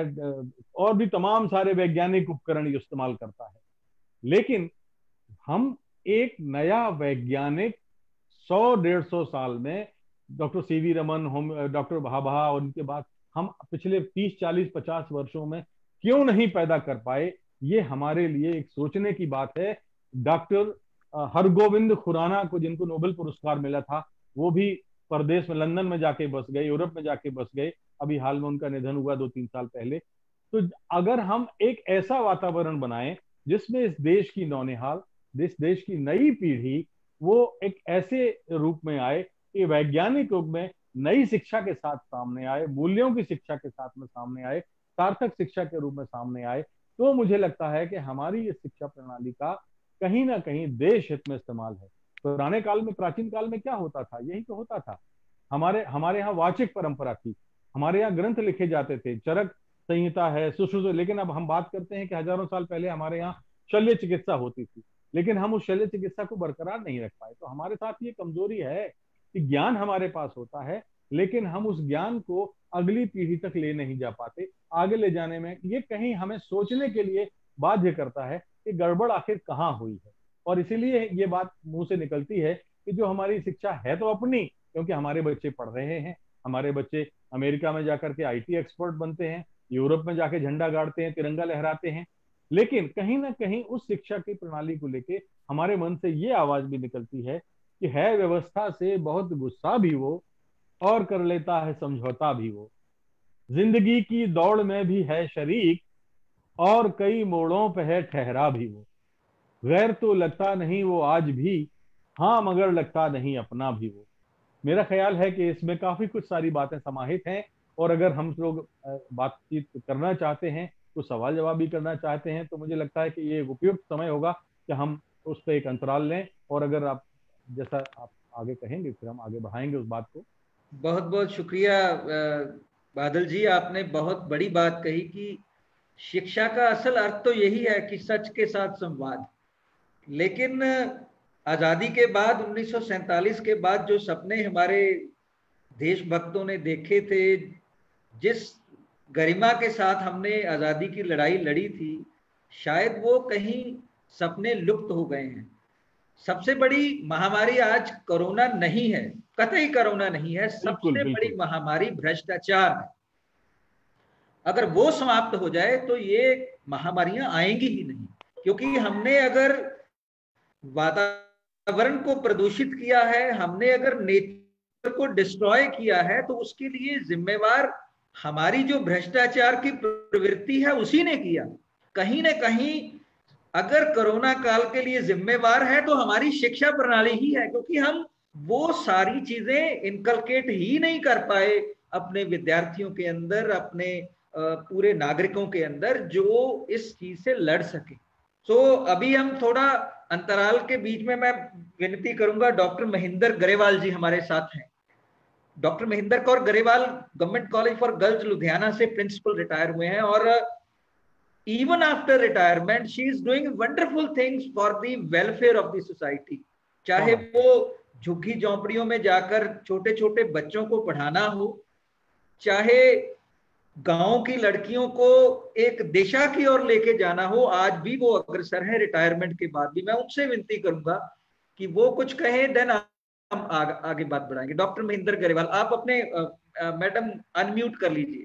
और भी तमाम सारे वैज्ञानिक उपकरण इस्तेमाल करता है। लेकिन हम एक नया वैज्ञानिक 100-150 साल में, doctor CV Raman, doctor Bhabha, और उनके बाद हम पिछले 30, 40, 50 वर्षों में क्यों नहीं पैदा कर पाए, ये हमारे लिए एक सोचने की बात है। डॉक्टर हरगोविंद खुराना को, जिनको नोबेल पुरस्कार मिला था, वो भी परदेश में, लंदन में जाके बस गए, यूरोप में जाके बस गए, अभी हाल में उनका निधन हुआ 2-3 साल पहले। तो अगर हम एक ऐसा वातावरण बनाएं जिसमें इस देश की नौनिहाल, इस देश की नई पीढ़ी वो एक ऐसे रूप में आए कि वैज्ञानिक युग में नई शिक्षा के साथ सामने आए, मूल्यों की शिक्षा के साथ में सामने आए, सार्थक शिक्षा के रूप में सामने आए, तो मुझे लगता है कि हमारी ये शिक्षा प्रणाली का कहीं ना कहीं देश हित में इस्तेमाल है। पुराने काल में, प्राचीन काल में क्या होता था, यही तो होता था। हमारे यहाँ वाचिक परंपरा थी, हमारे यहाँ ग्रंथ लिखे जाते थे, चरक संहिता है, सुश्रुत। लेकिन अब हम बात करते हैं कि हजारों साल पहले हमारे यहाँ शल्य चिकित्सा होती थी, लेकिन हम उस शल्य चिकित्सा को बरकरार नहीं रख पाए। तो हमारे साथ ये कमजोरी है कि ज्ञान हमारे पास होता है, लेकिन हम उस ज्ञान को अगली पीढ़ी तक ले नहीं जा पाते। आगे ले जाने में ये कहीं हमें सोचने के लिए बाध्य करता है कि गड़बड़ आखिर कहाँ हुई है। और इसीलिए ये बात मुंह से निकलती है कि जो हमारी शिक्षा है तो अपनी, क्योंकि हमारे बच्चे पढ़ रहे हैं, हमारे बच्चे अमेरिका में जाकर के IT एक्सपर्ट बनते हैं, यूरोप में जाके झंडा गाड़ते हैं, तिरंगा लहराते हैं। लेकिन कहीं ना कहीं उस शिक्षा की प्रणाली को लेके हमारे मन से ये आवाज भी निकलती है कि है व्यवस्था से बहुत गुस्सा भी वो, और कर लेता है समझौता भी वो, जिंदगी की दौड़ में भी है शरीक, और कई मोड़ों पे है ठहरा भी वो। गैर तो लगता नहीं वो आज भी, हाँ मगर लगता नहीं अपना भी वो। मेरा ख्याल है कि इसमें काफी कुछ सारी बातें समाहित हैं, और अगर हम लोग बातचीत करना चाहते हैं, कुछ सवाल जवाब भी करना चाहते हैं, तो मुझे लगता है कि ये एक उपयुक्त समय होगा कि हम उस पर एक अंतराल लें, और अगर आप जैसा आप आगे कहेंगे फिर हम आगे बढ़ाएंगे उस बात को। बहुत बहुत शुक्रिया बादल जी, आपने बहुत बड़ी बात कही कि शिक्षा का असल अर्थ तो यही है कि सच के साथ संवाद। लेकिन आजादी के बाद 1947 के बाद जो सपने हमारे देशभक्तों ने देखे थे, जिस गरिमा के साथ हमने आजादी की लड़ाई लड़ी थी, शायद वो कहीं सपने लुप्त हो गए हैं। सबसे बड़ी महामारी आज कोरोना नहीं है, कतई कोरोना नहीं है। बिल्कुल सबसे बड़ी बिल्कुल। महामारी भ्रष्टाचार है। अगर वो समाप्त हो जाए तो ये महामारियां आएंगी ही नहीं। क्योंकि हमने अगर वातावरण को प्रदूषित किया है, हमने अगर नेचर को डिस्ट्रॉय किया है, तो उसके लिए जिम्मेवार हमारी जो भ्रष्टाचार की प्रवृत्ति है उसी ने किया। कहीं ना कहीं अगर कोरोना काल के लिए जिम्मेवार है तो हमारी शिक्षा प्रणाली ही है, क्योंकि हम वो सारी चीजें इनकलकेट ही नहीं कर पाए अपने विद्यार्थियों के अंदर, अपने पूरे नागरिकों के अंदर, जो इस चीज से लड़ सके। सो अभी हम थोड़ा अंतराल के बीच में मैं विनती करूंगा, डॉक्टर महेंद्र गरेवाल जी हमारे साथ हैं। Doctor Mahendra Kaur Grewal government college for girls Ludhiana से प्रिंसिपल रिटायर हुए हैं, और even after retirement she is doing wonderful things for the welfare of the society। चाहे वो झुग्गी झोंपड़ियों में जाकर छोटे छोटे बच्चों को पढ़ाना हो, चाहे गांव की लड़कियों को एक दिशा की ओर लेके जाना हो, आज भी वो अग्रसर है रिटायरमेंट के बाद भी। मैं उनसे विनती करूंगा कि वो कुछ कहें, देन हम आगे बात बढ़ाएंगे। डॉक्टर महेंद्र गरेवाल, आप अपने मैडम अनम्यूट कर लीजिए।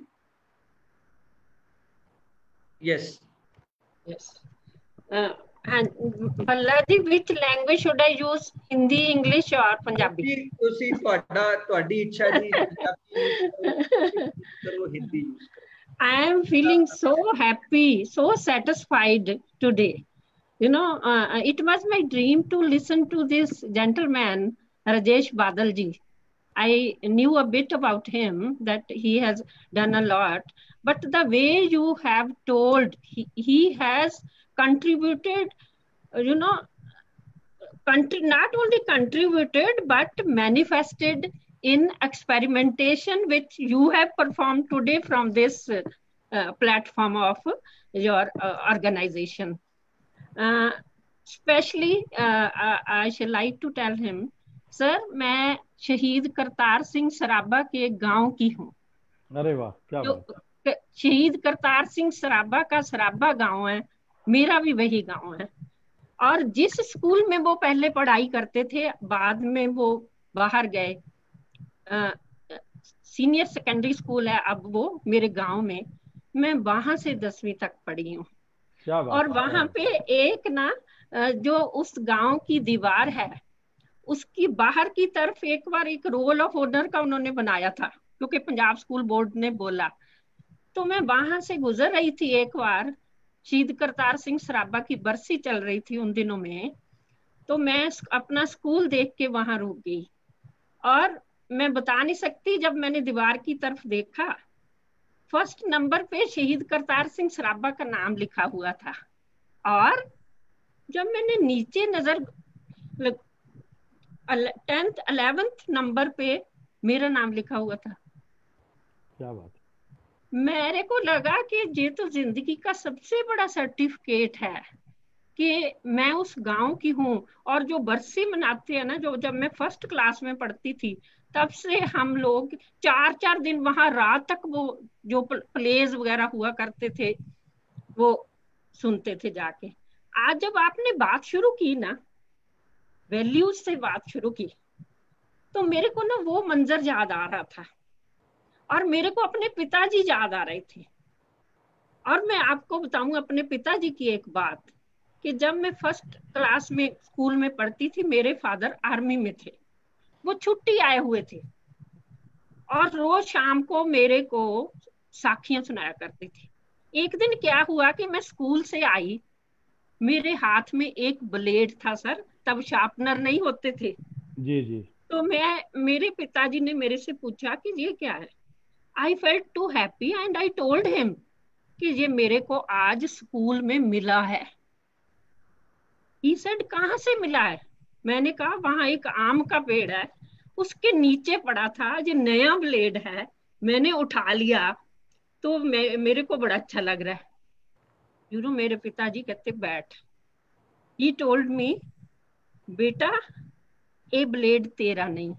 Yes. Yes. And Balaji, which language should I use? Hindi, English or Punjabi? ਤੁਸੀਂ ਤੁਹਾਡੀ ਇੱਛਾ ਜੀ, ਪੰਜਾਬੀ ਕਰੋ, ਹਿੰਦੀ यूज करो। I am feeling so happy, so satisfied today. You know, it was my dream to listen to this gentleman, Rajesh Badalji. I knew a bit about him, that he has done a lot, but the way you have told, he has contributed, you know, not only contributed but manifested in experimentation which you have performed today from this platform of your organization. Especially I should like to tell him, sir मैं शहीद करतार सिंह सराबा के गांव की हूँ। अरे वाह, क्या बात। शहीद करतार सिंह सराबा का सराबा गांव है, मेरा भी वही गांव है। और जिस स्कूल में वो पहले पढ़ाई करते थे, बाद में वो बाहर गए, सीनियर सेकेंडरी स्कूल है अब वो मेरे गांव में, मैं वहां से 10वीं तक पढ़ी हूँ। और वहां पे एक ना जो उस गांव की दीवार है, उसकी बाहर की तरफ एक बार एक रोल ऑफ ऑनर का उन्होंने बनाया था, क्योंकि पंजाब स्कूल बोर्ड ने बोला। तो मैं वहां से गुजर रही थी एक बार, शहीद करतार सिंह सराबा की बरसी चल रही थी उन दिनों में, तो मैं अपना स्कूल देख के वहां रुक गई। और मैं बता नहीं सकती, जब मैंने दीवार की तरफ देखा, फर्स्ट नंबर पे शहीद करतार सिंह सराबा का नाम लिखा हुआ था, और जब मैंने नीचे नजर 10th 11th नंबर पे मेरा नाम लिखा हुआ था। क्या बात। मेरे को लगा कि ये तो जिंदगी का सबसे बड़ा सर्टिफिकेट है कि मैं उस गांव की हूँ। और जो बरसी मनाते हैं ना, जो जब मैं फर्स्ट क्लास में पढ़ती थी, तब से हम लोग 4-4 दिन वहां रात तक वो जो प्लेज वगैरह हुआ करते थे वो सुनते थे जाके। आज जब आपने बात शुरू की ना, वैल्यूज से बात शुरू की, तो मेरे को ना वो मंजर याद आ रहा था, और मेरे को अपने पिताजी याद आ रहे थे। और मैं आपको बताऊं अपने पिताजी की एक बात, कि जब मैं फर्स्ट क्लास में स्कूल में पढ़ती थी, मेरे फादर आर्मी में थे, वो छुट्टी आए हुए थे, और रोज शाम को मेरे को साखियां सुनाया करते थे। एक दिन क्या हुआ कि मैं स्कूल से आई, मेरे हाथ में एक ब्लेड था सर, तब शार्पनर नहीं होते थे। जी जी। तो मेरे पिताजी ने मेरे से पूछा कि ये क्या है। I felt too happy and I told him कि ये मेरे को आज स्कूल में मिला है। ही सेड कहाँ से मिला है? मैंने कहा वहां एक आम का पेड़ है, उसके नीचे पड़ा था, ये नया ब्लेड है, मैंने उठा लिया, तो मेरे को बड़ा अच्छा लग रहा है। मेरे पिताजी कहते बैठ। ही टोल्ड मी, बेटा ये ब्लेड तेरा नहीं,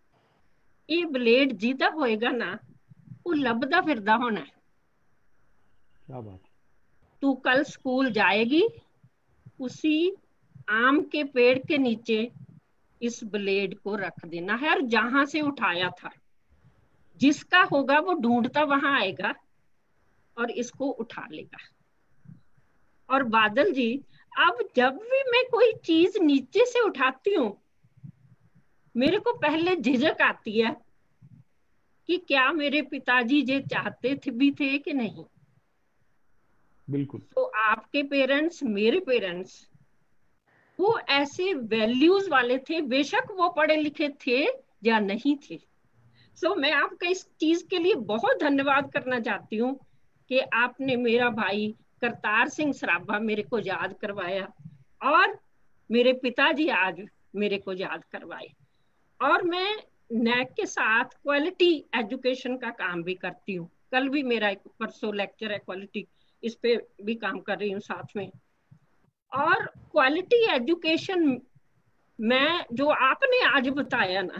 ये ब्लेड जिदा होएगा ना वो लभदा फिरदा होना है। क्या बात। तू कल स्कूल जाएगी, उसी आम के पेड़ के नीचे इस ब्लेड को रख देना है, और जहां से उठाया था जिसका होगा वो ढूंढता वहां आएगा और इसको उठा लेगा। और बादल जी, अब जब भी मैं कोई चीज नीचे से उठाती हूँ, मेरे को पहले झिझक आती है कि क्या मेरे पिताजी ये चाहते थे भी थे कि नहीं। बिल्कुल। तो आपके पेरेंट्स, मेरे पेरेंट्स, वो ऐसे वैल्यूज वाले थे, बेशक वो पढ़े लिखे थे या नहीं थे। सो मैं आपका इस चीज के लिए बहुत धन्यवाद करना चाहती हूँ कि आपने मेरा भाई करतार सिंह सराभा मेरे को याद करवाया, और मेरे पिताजी आज मेरे को याद करवाए। और मैं नैक के साथ क्वालिटी एजुकेशन का काम भी करती हूँ। कल भी मेरा एक परसों लेक्चर है क्वालिटी, इस पे भी काम कर रही हूँ साथ में। और क्वालिटी एजुकेशन में जो आपने आज बताया ना,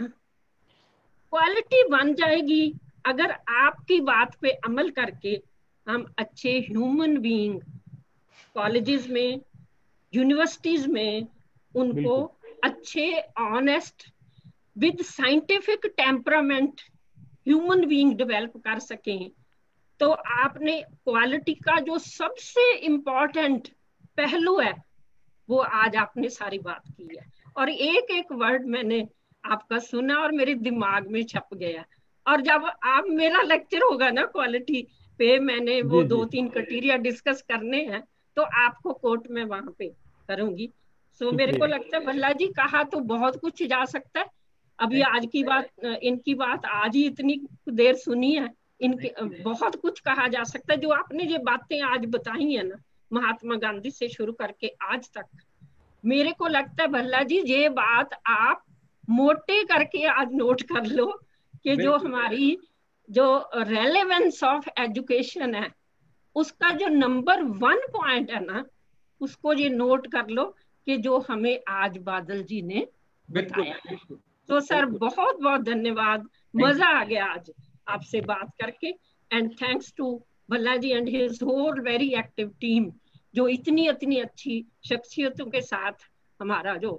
क्वालिटी बन जाएगी अगर आपकी बात पे अमल करके हम अच्छे ह्यूमन बीइंग कॉलेजेस में, यूनिवर्सिटीज में उनको अच्छे, honest, with scientific temperament human being develop कर सकें। तो आपने क्वालिटी का जो सबसे इम्पोर्टेंट पहलू है वो आज आपने सारी बात की है, और एक एक वर्ड मैंने आपका सुना और मेरे दिमाग में छप गया। और जब आप मेरा लेक्चर होगा ना क्वालिटी पे, मैंने वो 2-3 क्राइटेरिया डिस्कस करने हैं, तो आपको कोर्ट में वहां पे करूंगी। सो मेरे को लगता है भल्ला जी, कहा तो बहुत कुछ जा सकता है। अभी आज की बात, इनकी बात आज ही इतनी देर सुनी है, इनके बहुत कुछ कहा जा सकता है। जो आपने ये बातें आज बताई है ना, महात्मा गांधी से शुरू करके आज तक, मेरे को लगता है भल्ला जी ये बात आप मोटे करके आज नोट कर लो कि जो हमारी जो रेलेवेंस ऑफ एजुकेशन है, उसका जो नंबर 1 पॉइंट है ना, उसको ये नोट कर लो कि जो हमें आज बादल जी ने बताया। तो सर बहुत बहुत धन्यवाद, मजा आ गया आज आपसे बात करके। And thanks to Bhalla ji and his whole very active team, जो इतनी अच्छी शख्सियतों के साथ हमारा जो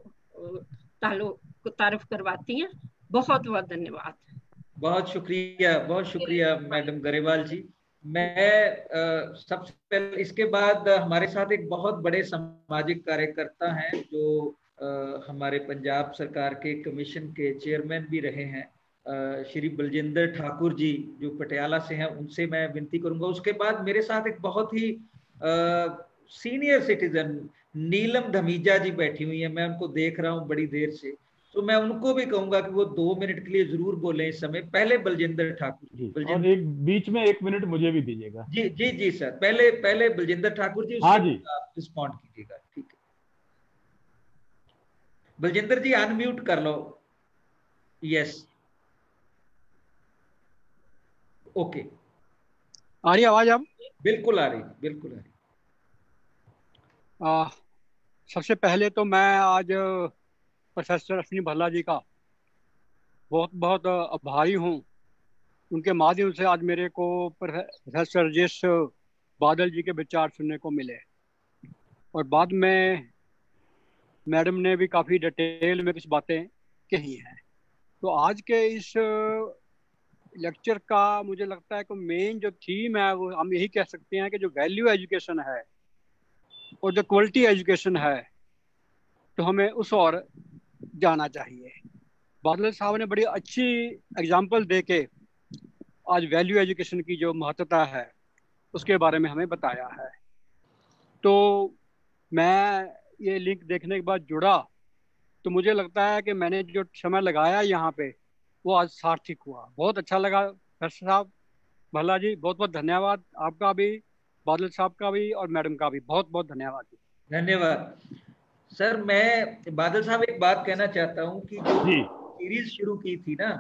तारुफ करवाती हैं। बहुत बहुत धन्यवाद। बहुत शुक्रिया मैडम गरेवाल जी। मैं सबसे पहले, इसके बाद हमारे साथ एक बहुत बड़े सामाजिक कार्यकर्ता हैं जो हमारे पंजाब सरकार के कमीशन के चेयरमैन भी रहे हैं, श्री बलजिंदर ठाकुर जी जो पटियाला से हैं, उनसे मैं विनती करूंगा। उसके बाद मेरे साथ एक बहुत ही सीनियर सिटीजन नीलम धमीजा जी बैठी हुई है, मैं उनको देख रहा हूँ बड़ी देर से, तो मैं उनको भी कहूंगा कि वो 2 मिनट के लिए जरूर बोलें इस समय। पहले बलजिंदर ठाकुर जी, और एक बीच में 1 मिनट मुझे भी दीजिएगा। जी जी जी सर, पहले बलजिंदर ठाकुर जी, हाँ जी, आप रिस्पॉन्ड कीजिएगा। ठीक है बलजिंदर जी, अनम्यूट कर लो। यस, ओके, आ रही आवाज अब? बिल्कुल आ रही, बिल्कुल आ रही। सबसे पहले तो मैं आज प्रोफेसर अश्विनी भल्ला जी का बहुत बहुत आभारी हूँ। उनके माध्यम से आज मेरे को प्रोफेसर राजेश बादल जी के विचार सुनने को मिले, और बाद में मैडम ने भी काफ़ी डिटेल में कुछ बातें कही हैं। तो आज के इस लेक्चर का मुझे लगता है कि मेन जो थीम है वो हम यही कह सकते हैं कि जो वैल्यू एजुकेशन है और जो क्वालिटी एजुकेशन है, तो हमें उस ओर जाना चाहिए। बादल साहब ने बड़ी अच्छी एग्जांपल दे के आज वैल्यू एजुकेशन की जो महत्वता है उसके बारे में हमें बताया है। तो मैं ये लिंक देखने के बाद जुड़ा तो मुझे लगता है कि मैंने जो समय लगाया यहाँ पे वो आज सार्थक हुआ। बहुत अच्छा लगा। प्रोफेसर साहब भल्ला जी, बहुत बहुत धन्यवाद आपका भी, बादल साहब का भी और मैडम का भी बहुत बहुत धन्यवाद। धन्यवाद सर। मैं बादल साहब एक बात कहना चाहता हूं कि जो जी सीरीज शुरू की थी ना,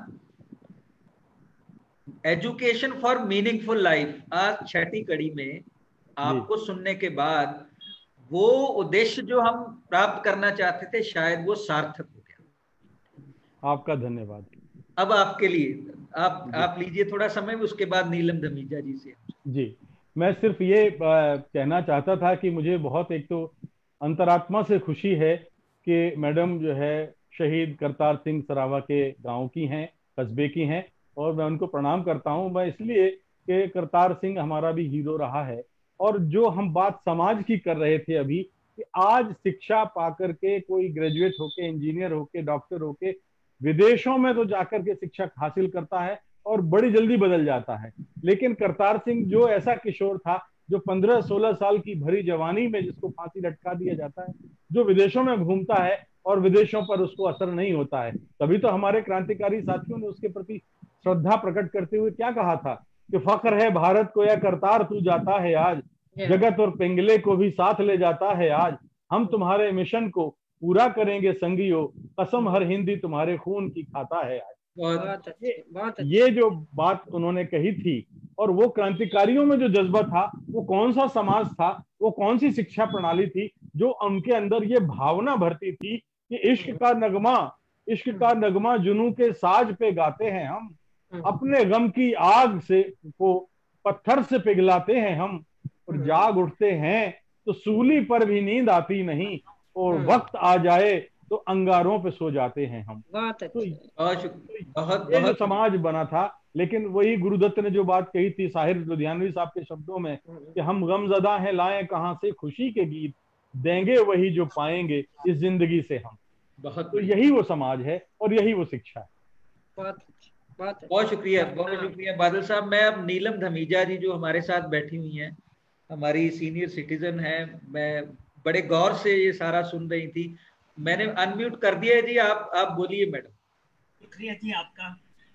एजुकेशन फॉर मीनिंगफुल लाइफ, आज छठी कड़ी में आपको सुनने के बाद वो उद्देश्य जो हम प्राप्त करना चाहते थे शायद वो सार्थक हो गया। आपका धन्यवाद। अब आपके लिए आप लीजिए थोड़ा समय, उसके बाद नीलम धमीजा जी से। जी, मैं सिर्फ ये कहना चाहता था कि मुझे बहुत एक तो अंतरात्मा से खुशी है कि मैडम जो है शहीद करतार सिंह सरावा के गांव की हैं, कस्बे की हैं, और मैं उनको प्रणाम करता हूं। मैं इसलिए कि करतार सिंह हमारा भी हीरो रहा है। और जो हम बात समाज की कर रहे थे अभी, कि आज शिक्षा पाकर के कोई ग्रेजुएट होके, इंजीनियर होके, डॉक्टर होके विदेशों में तो जाकर के शिक्षा हासिल करता है और बड़ी जल्दी बदल जाता है। लेकिन करतार सिंह जो ऐसा किशोर था जो 15-16 साल की भरी जवानी में जिसको फांसी लटका दिया जाता है, जो विदेशों में घूमता है और विदेशों पर उसको असर नहीं होता है, तभी तो हमारे क्रांतिकारी साथियों ने उसके प्रति श्रद्धा प्रकट करते हुए क्या कहा था कि फख्र है भारत को या करतार तू जाता है आज, जगत और पिंगले को भी साथ ले जाता है आज, हम तुम्हारे मिशन को पूरा करेंगे संगियो, कसम हर हिंदी तुम्हारे खून की खाता है आज। ये जो बात उन्होंने कही थी, और वो क्रांतिकारियों में जो जज्बा था, वो कौन सा समाज था, वो कौन सी शिक्षा प्रणाली थी जो उनके अंदर ये भावना भरती थी कि इश्क का नगमा जुनू के साज पे गाते हैं हम, अपने गम की आग से को पत्थर से पिघलाते हैं हम, और जाग उठते हैं तो सूली पर भी नींद आती नहीं, और वक्त आ जाए तो अंगारों पे सो जाते हैं हम। तो ये जो समाज बना था, लेकिन वही गुरुदत्त ने जो बात कही थी साहिर लुधियानवी साहब के शब्दों में कि हम गमजदा हैं लाएं कहां से खुशी के गीत, देंगे वही जो पाएंगे इस जिंदगी से हम। तो यही वो समाज है और यही वो शिक्षा है। बहुत शुक्रिया बादल साहब। मैं अब नीलम धमीजा जी जो हमारे साथ बैठी हुई हैं, हमारी सीनियर सिटीजन है, मैं बड़े गौर से ये सारा सुन रही थी। मैंने अनम्यूट कर दिया है जी, आप बोलिए मैडम। शुक्रिया जी आपका।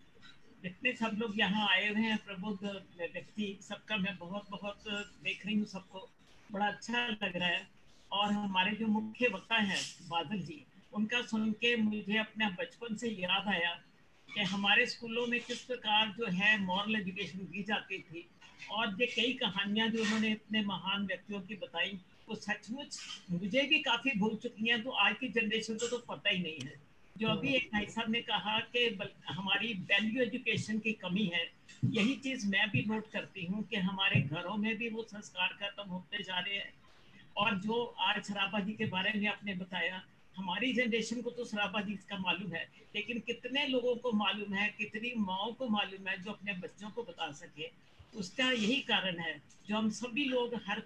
जितने सब लोग यहाँ आए हुए हैं प्रबुद्ध व्यक्ति, सबका मैं बहुत बहुत देख रही हूँ, सबको बड़ा अच्छा लग रहा है। और हमारे जो मुख्य वक्ता हैं बादल जी, उनका सुन के मुझे अपने बचपन से याद आया कि हमारे स्कूलों में किस प्रकार जो है मॉरल एजुकेशन दी जाती थी। और ये कई कहानियां जो उन्होंने इतने महान व्यक्तियों की बताई, वो सचमुच मुझे भी काफ़ी भूल चुकी हैं, तो आज की जनरेशन को तो पता ही नहीं है। जो अभी एक भाई साहब ने कहा कि हमारी वैल्यू एजुकेशन की कमी है, यही चीज़ मैं भी नोट करती हूँ कि हमारे घरों में भी वो संस्कार खत्म होते जा रहे हैं। और जो आज शराबाजी के बारे में आपने बताया, हमारी जनरेशन को तो शराबाजी का मालूम है, लेकिन कितने लोगों को मालूम है, कितनी माओ को मालूम है जो अपने बच्चों को बता सके। उसका यही कारण है जो हम सभी लोग हर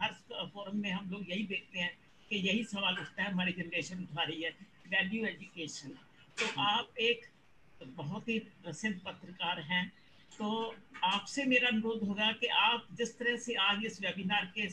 फोरम में हम लोग यही देखते हैं कि यही सवाल उठता है, हमारी जनरेशन उठा रही है, वैल्यू एजुकेशन। तो आप एक बहुत ही प्रसिद्ध पत्रकार हैं, तो आपसे मेरा अनुरोध होगा कि आप जिस तरह से आज इस वेबिनार के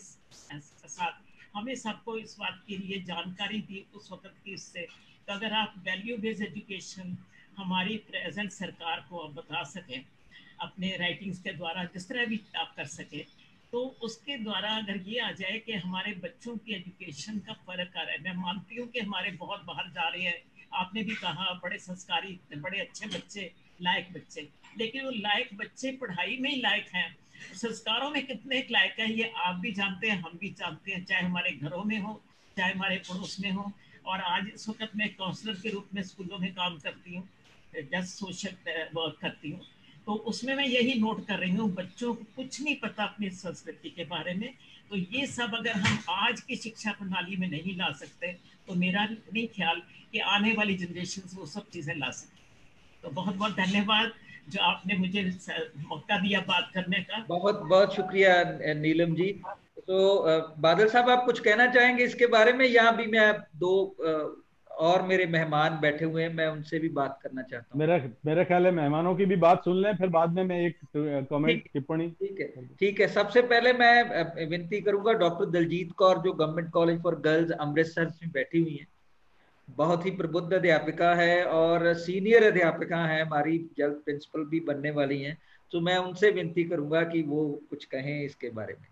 साथ हमें सबको इस बात के लिए जानकारी दी उस वक्त की, इससे तो अगर आप वैल्यू बेस्ड एजुकेशन हमारी प्रेजेंट सरकार को आप बता सकें अपने राइटिंग्स के द्वारा, जिस तरह भी आप कर सके, तो उसके द्वारा अगर ये आ जाए कि हमारे बच्चों की एजुकेशन का फर्क आ रहा है। मैं मानती हूँ कि हमारे बहुत बाहर जा रहे हैं, आपने भी कहा बड़े संस्कारी, बड़े अच्छे बच्चे, लायक बच्चे, लेकिन वो लायक बच्चे पढ़ाई में ही लायक हैं, संस्कारों में कितने लायक है ये आप भी जानते हैं, हम भी जानते हैं, चाहे हमारे घरों में हो, चाहे हमारे पड़ोस में हो। और आज इस वक्त मैं काउंसलर के रूप में स्कूलों में काम करती हूँ, जस्ट सोशल वर्क करती हूँ, तो उसमें मैं यही नोट कर रही हूँ, बच्चों को कुछ नहीं पता अपनी संस्कृति के बारे में। तो ये सब अगर हम आज की शिक्षा प्रणाली में नहीं ला सकते, तो मेरा नहीं ख्याल कि आने वाली जनरेशन वो सब चीज़ें ला सके। तो बहुत बहुत धन्यवाद जो आपने मुझे मौका दिया बात करने का। बहुत बहुत शुक्रिया नीलम जी। तो बादल साहब आप कुछ कहना चाहेंगे इसके बारे में, या भी मैं दो और मेरे मेहमान बैठे हुए हैं, मैं उनसे भी बात करना चाहता हूँ। मेरा ख्याल है मेहमानों की भी बात सुन लें, फिर बाद में मैं एक कमेंट टिप्पणी। ठीक है, ठीक है। सबसे पहले मैं विनती करूंगा डॉक्टर दलजीत कौर, जो government college for girls Amritsar में बैठी हुई हैं, बहुत ही प्रबुद्ध अध्यापिका है और सीनियर अध्यापिका है, हमारी जल्द प्रिंसिपल भी बनने वाली हैं। तो मैं उनसे विनती करूंगा कि वो कुछ कहें इसके बारे में।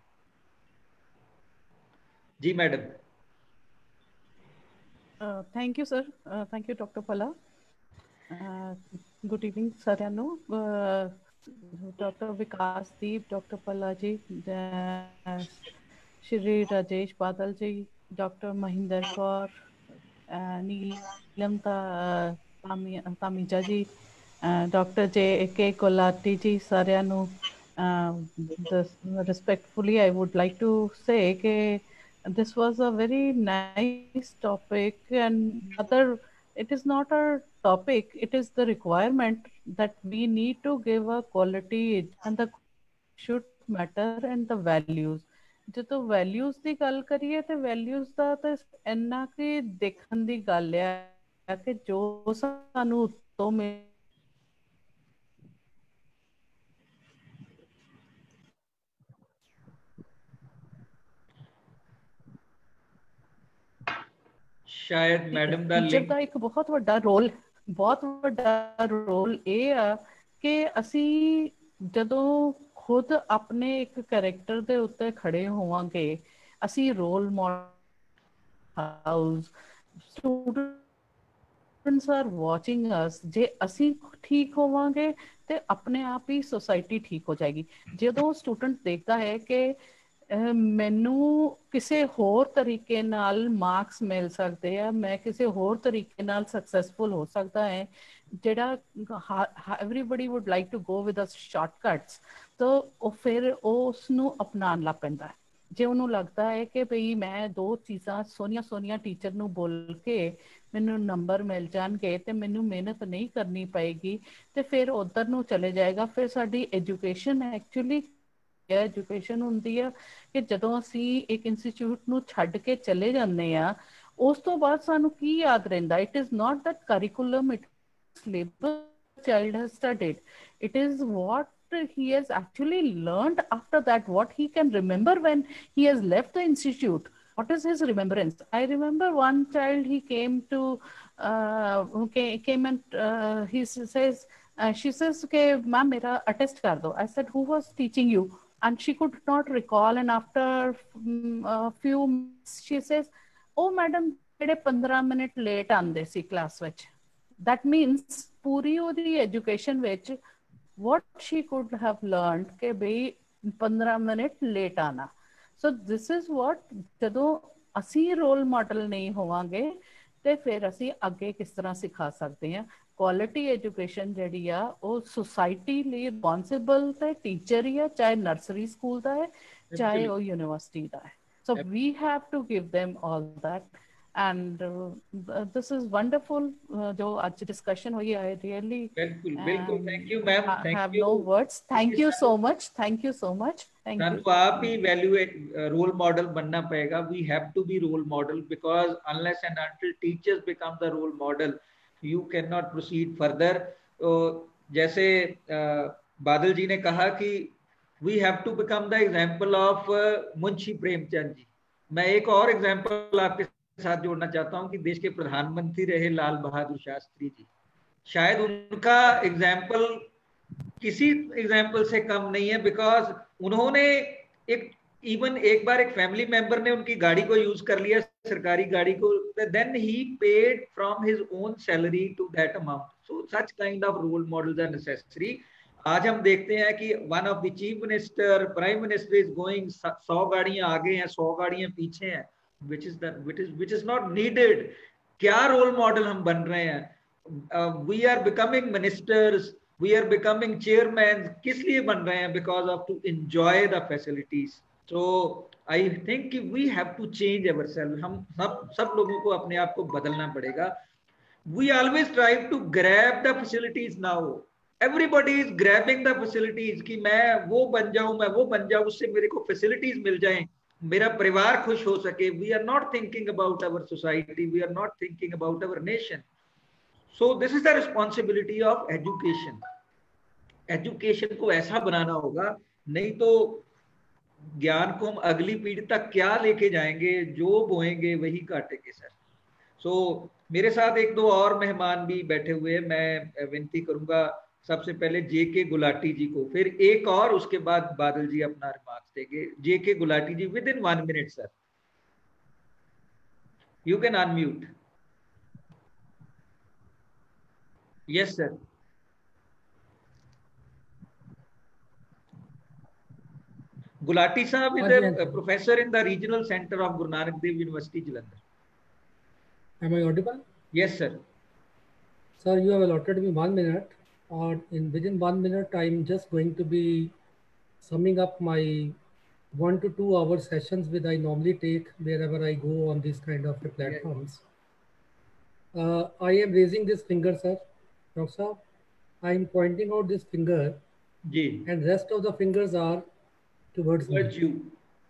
जी madam. Thank you sir, thank you doctor Bhalla. Good evening साਰਿਆਂ doctor Vikasdeep, doctor Bhalla ji, Shri Rajesh Badal ji, doctor Mahinder Kaur, Neelam Tamija ji, doctor J Kolati ji, साਰਿਆਂ respectfully I would like to say that this was a very nice topic, and it is not a topic, it is the requirement that we need to give a quality, and the should matter, and the values. ਜਦੋਂ values ਦੀ ਗੱਲ ਕਰੀਏ ਤੇ values ਦਾ ਤਾਂ ਇੰਨਾ ਕਿ ਦੇਖਣ ਦੀ ਗੱਲ ਹੈ ਕਿ ਜੋ ਸਾਨੂੰ ਉੱਤੋਂ शायद मैडम ਦਾ ਲਿੰਕ ਦਾ ਇੱਕ ਬਹੁਤ ਵੱਡਾ ਰੋਲ ਇਹ ਆ ਕਿ ਅਸੀਂ ਜਦੋਂ ਖੁਦ ਆਪਣੇ ਇੱਕ ਕੈਰੈਕਟਰ ਦੇ ਉੱਤੇ ਖੜੇ ਹੋਵਾਂਗੇ, ਅਸੀਂ role model house students are watching us, जे ਅਸੀਂ ਠੀਕ ਹੋਵਾਂਗੇ ਤੇ ਆਪਣੇ ਆਪ ਹੀ ਸੋਸਾਇਟੀ ਠੀਕ ਹੋ ਜਾਏਗੀ। ਜਦੋਂ ਸਟੂਡੈਂਟ ਦੇਖਦਾ ਹੈ ਕਿ ਮੈਨੂੰ ਕਿਸੇ ਹੋਰ ਤਰੀਕੇ ਨਾਲ ਮਾਰਕਸ ਮਿਲ ਸਕਦੇ ਆ, ਮੈਂ ਕਿਸੇ ਹੋਰ ਤਰੀਕੇ ਨਾਲ ਸਕਸੈਸਫੁਲ ਹੋ ਸਕਦਾ ਹੈ, ਜਿਹੜਾ everybody would like to go with the shortcuts, ਤਾਂ ਉਹ ਫਿਰ ਉਸ ਨੂੰ ਅਪਣਾਉਣ ਲੱਗ ਪੈਂਦਾ ਹੈ। ਜੇ ਉਹਨੂੰ ਲੱਗਦਾ ਹੈ ਕਿ ਭਈ ਮੈਂ ਦੋ ਚੀਜ਼ਾਂ ਸੋਹਣੀਆਂ ਸੋਹਣੀਆਂ ਟੀਚਰ ਨੂੰ ਬੋਲ ਕੇ ਮੈਨੂੰ ਨੰਬਰ ਮਿਲ ਜਾਣਗੇ ਤੇ ਮੈਨੂੰ ਮਿਹਨਤ ਨਹੀਂ ਕਰਨੀ ਪਏਗੀ, ਤੇ ਫਿਰ ਉਧਰ ਨੂੰ ਚਲੇ ਜਾਏਗਾ। ਫਿਰ ਸਾਡੀ ਐਜੂਕੇਸ਼ਨ ਐਕਚੁਅਲੀ ਐਜੂਕੇਸ਼ਨ ਹੁੰਦੀ ਆ ਕਿ ਜਦੋਂ ਅਸੀਂ ਇੱਕ ਇੰਸਟੀਚਿਊਟ ਨੂੰ ਛੱਡ ਕੇ ਚਲੇ ਜਾਂਦੇ ਆ, ਉਸ ਤੋਂ ਬਾਅਦ ਸਾਨੂੰ ਕੀ ਯਾਦ ਰਹਿੰਦਾ? It is not that curriculum, it syllabus child has studied, it is what he has actually learned after that, what he can remember when he has left the institute. What is his remembrance? I remember one child, he came to came and he says she says okay ma'am mera attest kar do. I said who was teaching you? And she could not recall, and after a few minutes she says oh madam ਜਿਹੜੇ 15 minute late ਆਉਂਦੇ ਸੀ class ਵਿੱਚ। that means ਪੂਰੀ ਉਹਦੀ ਐਜੂਕੇਸ਼ਨ ਵਿੱਚ what she could have learned ਕਿ ਬਈ 15 ਮਿੰਟ ਲੇਟ ਆਣਾ। so this is what, ਜਦੋਂ ਅਸੀਂ ਰੋਲ ਮਾਡਲ ਨਹੀਂ ਹੋਵਾਂਗੇ ਤੇ ਫਿਰ ਅਸੀਂ ਅੱਗੇ ਕਿਸ ਤਰ੍ਹਾਂ ਸਿਖਾ ਸਕਦੇ ਹਾਂ? ਕੁਆਲਿਟੀ ਐਜੂਕੇਸ਼ਨ ਜਿਹੜੀ ਆ ਉਹ ਸੁਸਾਇਟੀ ਲਈ ਰਿਸਪੌਂਸਿਬਲ ਤੇ ਟੀਚਰ ਹੀ ਆ, ਚਾਹੇ ਨਰਸਰੀ ਸਕੂਲ ਦਾ ਹੈ ਚਾਹੇ ਉਹ ਯੂਨੀਵਰਸਿਟੀ ਦਾ ਹੈ। so we have to give them all that, and this is wonderful jo aaj discussion hui. I really बिल्कुल thank you ma'am, thank have you, no words, thank you so much, thank you so much, thank you। आप ही value role model बनना पड़ेगा, we have to be role model, because unless and until teachers become the role model you cannot proceed further। तो जैसे बादल जी ने कहा कि we have to become the example of Munshi Premchand ji. मैं एक और एग्जाम्पल आपके साथ जोड़ना चाहता हूं कि देश के प्रधानमंत्री रहे लाल बहादुर शास्त्री जी, शायद उनका एग्जाम्पल किसी एग्जाम्पल से कम नहीं है, बिकॉज उन्होंने एक बार एक फैमिली मेंबर ने उनकी गाड़ी को यूज कर लिया, सरकारी गाड़ी को, then he paid from his own salary to that amount. So such kind of role models are necessary. आज हम देखते हैं कि one of the chief minister, prime minister is going 100 गाड़ियां आगे हैं, 100 गाड़ियां पीछे हैं, which is not needed। क्या रोल मॉडल हम बन रहे हैं? we are becoming ministers, we are becoming chairmen, किस लिए बन रहे हैं? because of to enjoy the facilities। so I think we have to change ourselves। हम सब लोगों को अपने आप को बदलना पड़ेगा। we always try to grab the facilities now, everybody is grabbing the facilities कि मैं वो बन जाऊं, उससे मेरे को facilities मिल जाएं। मेरा परिवार खुश हो सके. We are not thinking about our society, we are not thinking about our nation. So this is the responsibility of education. Education को ऐसा बनाना होगा, नहीं तो ज्ञान को हम अगली पीढ़ी तक क्या लेके जाएंगे, जो बोएंगे वही काटेंगे सर. सो मेरे साथ एक दो और मेहमान भी बैठे हुए हैं. मैं विनती करूंगा सबसे पहले जेके गुलाटी जी को, फिर एक और, उसके बाद बादल जी अपना रिमार्क्स देंगे. JK Gulati ji, within 1 minute sir, you can unmute. Yes sir. Gulati Sahab is a professor in the regional center of Guru Nanak Dev University, Jalandhar. Am I audible? Yes, sir. Sir, you have allotted me 1 minute, or within 1 minute, I'm just going to be summing up my 1 to 2 hour sessions which I normally take wherever I go on these kind of platforms. I am raising this finger, sir. Dr. Sahab, I am pointing out this finger, and rest of the fingers are towards you.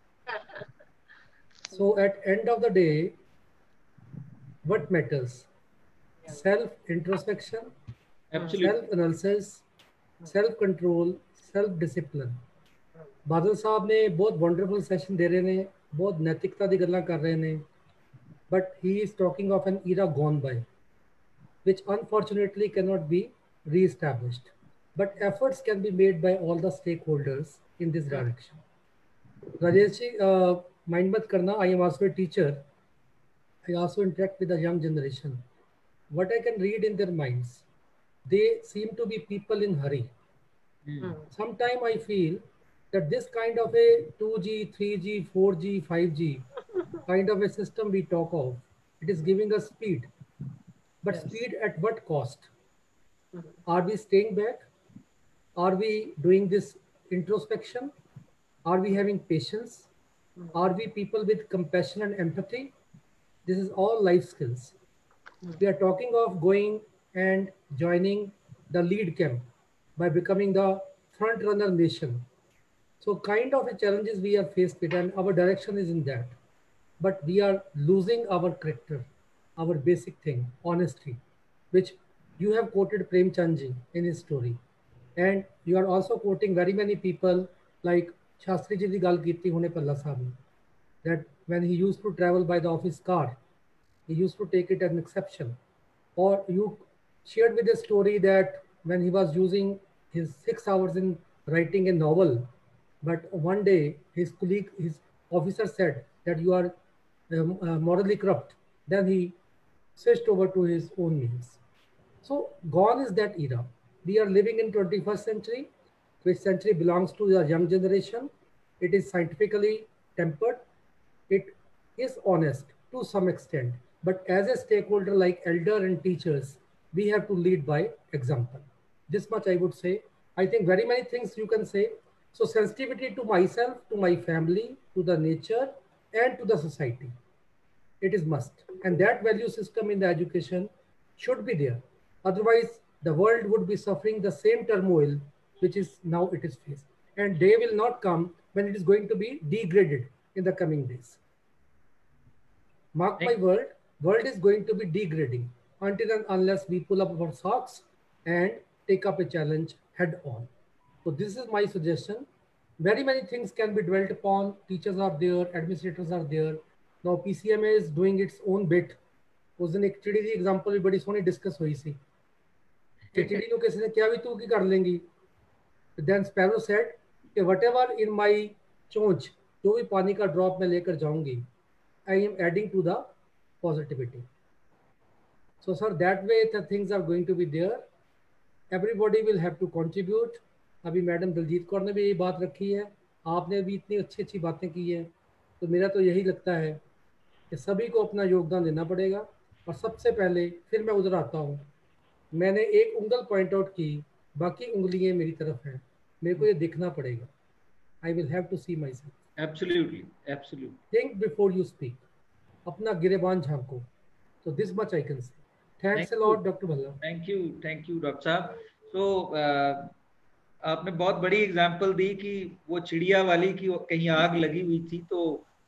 So at end of the day, what matters? Self-introspection, self-analysis, self-control, self-discipline. बादल साहब ने बहुत wonderful session दे रहे ने, बहुत नैतिकता दी गल्लां कर रहे ने, but he is talking of an era gone by, which unfortunately cannot be re-established. But efforts can be made by all the stakeholders in this direction. Rajesh ji, mind mat karna, I am also a teacher. I also interact with the young generation. What I can read in their minds, they seem to be people in hurry. Sometimes I feel that this kind of a 2G, 3G, 4G, 5G kind of a system we talk of, it is giving us speed. But speed at what cost? Are we staying back? Are we doing this introspection? Are we having patience? Are we people with compassion and empathy? This is all life skills. We are talking of going and joining the lead camp by becoming the front runner nation. So kind of a challenges we are faced with, and our direction is in that. But we are losing our character, our basic thing, honesty, which you have quoted Prem Chandji in his story. And you are also quoting very many people like Shastri ji di gal ਕੀਤੀ ਹੁਣੇ ਪੱਲਾ ਸਾਹਿਬ ਨੇ, that when he used to travel by the office car, he used to take it as an exception. Or you shared with a story that when he was using his 6 hours in writing a novel, but one day his colleague, his officer said that you are morally corrupt. Then he switched over to his own means. So gone is that era. We are living in 21st century, which century belongs to the young generation. It is scientifically tempered. It is honest to some extent. But as a stakeholder like elder and teachers, we have to lead by example. This much I would say. I think very many things you can say. So sensitivity to myself, to my family, to the nature, and to the society. It is must. And that value system in the education should be there. Otherwise, the world would be suffering the same turmoil which is now it is faced. And day will not come when it is going to be degraded in the coming days. Mark my word, world is going to be degrading until and unless we pull up our socks and take up a challenge head on. So this is my suggestion. Very many things can be dwelt upon. Teachers are there, administrators are there. Now PCMA is doing its own bit. उस दिन एक चिड़ी दी example भी बड़ी सोहनी discuss हुई सी कि चिड़ी ਨੂੰ ਕਿਸੇ ਨੇ ਕਿਹਾ ਵੀ ਤੂੰ ਕੀ ਕਰ ਲੇਂਗੀ, then sparrow said कि whatever in my चोंच जो भी पानी का ड्रॉप मैं लेकर जाऊंगी, I am adding to the positivity. So sir, that way the things are going to be there. Everybody will have to contribute. अभी मैडम दलजीत कौर ने भी यही बात रखी है, आपने भी इतनी अच्छी अच्छी बातें की है, तो मेरा तो यही लगता है कि सभी को अपना योगदान देना पड़ेगा. और सबसे पहले फिर मैं उधर आता हूँ, मैंने एक उंगल पॉइंट आउट की, बाकी उंगलियां मेरी तरफ हैं, मेरे को ये दिखना पड़ेगा. I will have to see myself. Absolutely, absolutely. Think before you speak. अपना गिरेबान झांको. So this much I can say. Thanks a lot, Dr. Bhalla. Thank you, Dr. साहब. So आपने बहुत बड़ी एग्जाम्पल दी कि वो चिड़िया वाली की कहीं आग लगी हुई थी तो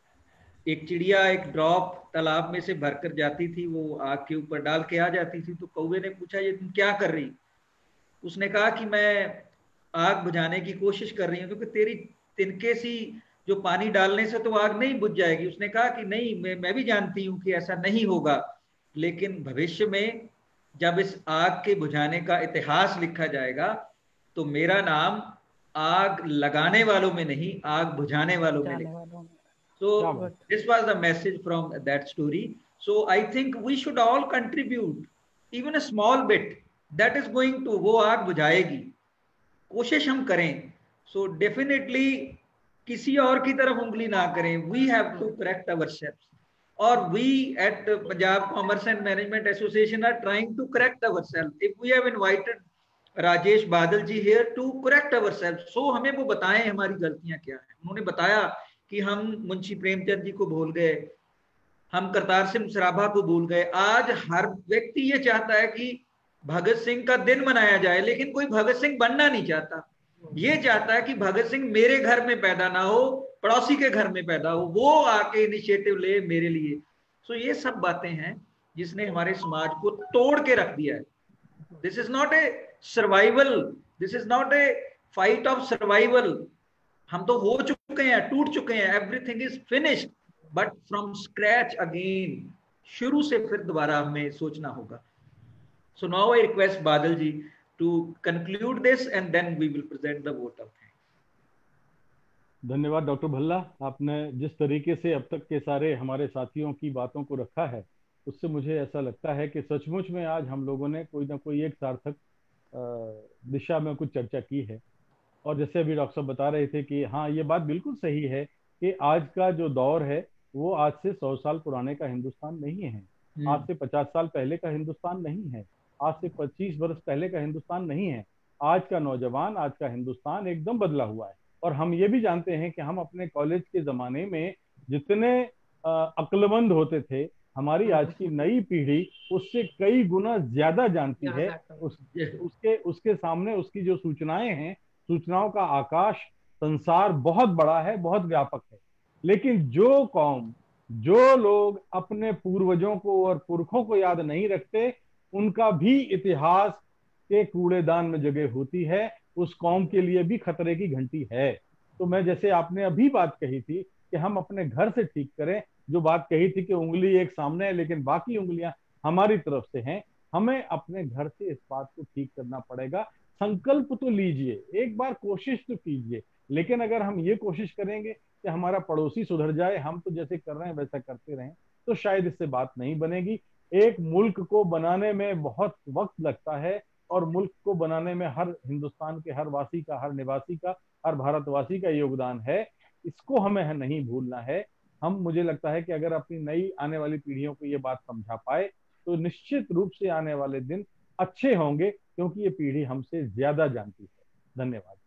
एक चिड़िया एक ड्रॉप तालाब में से भरकर जाती थी, वो आग के ऊपर डाल के आ जाती थी। तो कौवे ने पूछा, ये तुम क्या कर रही? उसने कहा कि मैं आग बुझाने की कोशिश कर रही हूँ, क्योंकि तेरी तिनके सी जो पानी डालने से तो आग नहीं बुझ जाएगी। उसने कहा कि नहीं, मैं भी जानती हूँ कि ऐसा नहीं होगा, लेकिन भविष्य में जब इस आग के बुझाने का इतिहास लिखा जाएगा तो मेरा नाम आग लगाने वालों में नहीं, आग बुझाने वालों में लिखा। So this was the message from that story. So I think we should all contribute even a small bit. That is going to, वो आग बुझाएगी, कोशिश हम करें। So definitely किसी और की तरफ उंगली ना करें। We have to correct ourselves. Or we at Punjab Commerce and Management Association are trying to correct ourselves. If we have invited Rajesh Badal ji here to correct ourselves, so हमें वो बताएं हमारी गलतियां क्या हैं। उन्होंने बताया कि हम मुंशी प्रेमचंद जी को भूल गए, हम करतार सिंह सराभा को भूल गए। आज हर व्यक्ति ये चाहता है कि भगत सिंह का दिन मनाया जाए, लेकिन कोई भगत सिंह बनना नहीं चाहता। ये चाहता है कि भगत सिंह मेरे घर में पैदा ना हो, पड़ोसी के घर में पैदा हो, वो आके इनिशिएटिव ले मेरे लिए। सो ये सब बातें हैं जिसने हमारे समाज को तोड़ के रख दिया है। This is not a survival, this is not a fight of survival. हम तो हो चुके हैं, टूट चुके हैं, everything is finished, but from scratch again, शुरू से फिर दोबारा हमें सोचना होगा। So now I request Badal ji to conclude this and then we will present the vote of thanks. धन्यवाद डॉक्टर भल्ला, आपने जिस तरीके से अब तक के सारे हमारे साथियों की बातों को रखा है, उससे मुझे ऐसा लगता है कि सचमुच में आज हम लोगों ने कोई ना कोई एक सार्थक दिशा में कुछ चर्चा की है। और जैसे अभी डॉक्टर साहब बता रहे थे कि हाँ, ये बात बिल्कुल सही है कि आज का जो दौर है वो आज से 100 साल पुराने का हिंदुस्तान नहीं है, आज से 50 साल पहले का हिंदुस्तान नहीं है, आज से 25 वर्ष पहले का हिंदुस्तान नहीं है। आज का नौजवान, आज का हिंदुस्तान एकदम बदला हुआ है। और हम ये भी जानते हैं कि हम अपने कॉलेज के जमाने में जितने अक्लमंद होते थे, हमारी आज की नई पीढ़ी उससे कई गुना ज्यादा जानती है। उसके सामने उसकी जो सूचनाएं हैं, सूचनाओं का आकाश, संसार बहुत बड़ा है, बहुत व्यापक है। लेकिन जो कौम, जो लोग अपने पूर्वजों को और पुरखों को याद नहीं रखते, उनका भी इतिहास के कूड़ेदान में जगह होती है। उस कौम के लिए भी खतरे की घंटी है। तो मैं, जैसे आपने अभी बात कही थी कि हम अपने घर से ठीक करें, जो बात कही थी कि उंगली एक सामने है लेकिन बाकी उंगलियां हमारी तरफ से हैं, हमें अपने घर से इस बात को ठीक करना पड़ेगा। संकल्प तो लीजिए, एक बार कोशिश तो कीजिए, लेकिन अगर हम ये कोशिश करेंगे कि हमारा पड़ोसी सुधर जाए, हम तो जैसे कर रहे हैं वैसा करते रहें, तो शायद इससे बात नहीं बनेगी। एक मुल्क को बनाने में बहुत वक्त लगता है, और मुल्क को बनाने में हर हिंदुस्तान के हर वासी का, हर निवासी का, हर भारतवासी का योगदान है। इसको हमें नहीं भूलना है। हम, मुझे लगता है कि अगर अपनी नई आने वाली पीढ़ियों को ये बात समझा पाए तो निश्चित रूप से आने वाले दिन अच्छे होंगे, क्योंकि ये पीढ़ी हमसे ज्यादा जानती है। धन्यवाद।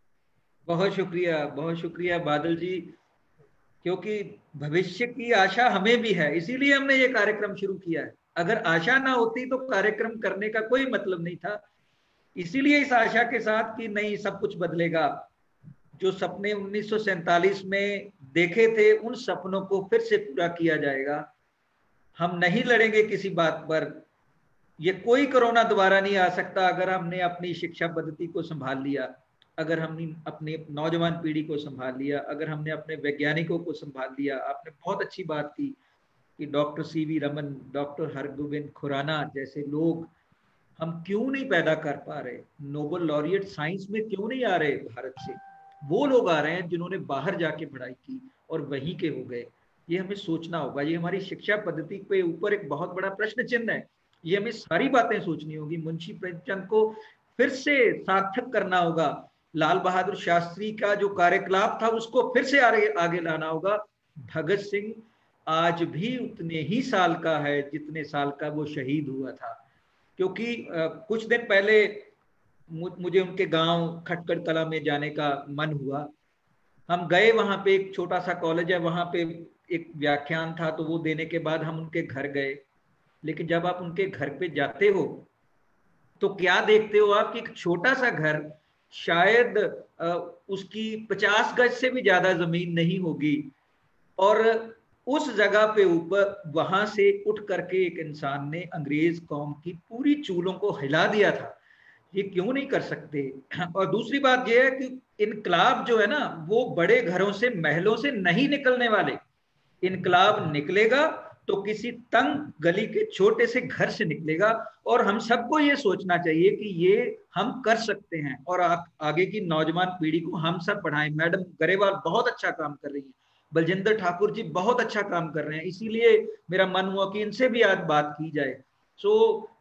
बहुत शुक्रिया बादल जी, क्योंकि भविष्य की आशा हमें भी है, इसीलिए हमने ये कार्यक्रम शुरू किया है। अगर आशा ना होती तो कार्यक्रम करने का कोई मतलब नहीं था। इसीलिए इस आशा के साथ कि नहीं, सब कुछ बदलेगा। जो सपने 1947 में देखे थे, उन सपनों को फिर से पूरा किया जाएगा। हम नहीं लड़ेंगे किसी बात पर। ये कोई कोरोना दोबारा नहीं आ सकता अगर हमने अपनी शिक्षा पद्धति को संभाल लिया, अगर हमने अपनी नौजवान पीढ़ी को संभाल लिया, अगर हमने अपने वैज्ञानिकों को संभाल लिया। आपने बहुत अच्छी बात की कि doctor CV Raman, doctor Hargobind Khurana जैसे लोग हम क्यों नहीं पैदा कर पा रहे, नोबेल लॉरिएट साइंस में क्यों नहीं आ रहे भारत से। वो लोग आ रहे हैं जिन्होंने बाहर जाके पढ़ाई की और वहीं के हो गए। ये हमें सोचना होगा। ये हमारी शिक्षा पद्धति के ऊपर एक बहुत बड़ा प्रश्न चिन्ह है। ये हमें सारी बातें सोचनी होगी। मुंशी प्रेमचंद को फिर से सार्थक करना होगा। लाल बहादुर शास्त्री का जो कार्यकलाप था उसको फिर से आगे लाना होगा। भगत सिंह आज भी उतने ही साल का है जितने साल का वो शहीद हुआ था। क्योंकि कुछ दिन पहले मुझे उनके गांव खटकड़ कला में जाने का मन हुआ। हम गए, वहां पे एक छोटा सा कॉलेज है, वहां पे एक व्याख्यान था, तो वो देने के बाद हम उनके घर गए। लेकिन जब आप उनके घर पे जाते हो तो क्या देखते हो आप कि एक छोटा सा घर, शायद उसकी 50 गज से भी ज्यादा जमीन नहीं होगी, और उस जगह पे ऊपर वहां से उठ करके एक इंसान ने अंग्रेज कौम की पूरी चूलों को हिला दिया था। ये क्यों नहीं कर सकते? और दूसरी बात यह है कि इनकलाब जो है ना, वो बड़े घरों से, महलों से नहीं निकलने वाले। इनकलाब निकलेगा तो किसी तंग गली के छोटे से घर से निकलेगा, और हम सबको ये सोचना चाहिए कि ये हम कर सकते हैं, और आगे की नौजवान पीढ़ी को हम सब पढ़ाएं। मैडम गरेवाल बहुत अच्छा काम कर रही है, बलजिंदर ठाकुर जी बहुत अच्छा काम कर रहे हैं, इसीलिए मेरा मन हुआ कि इनसे भी आज बात की जाए। सो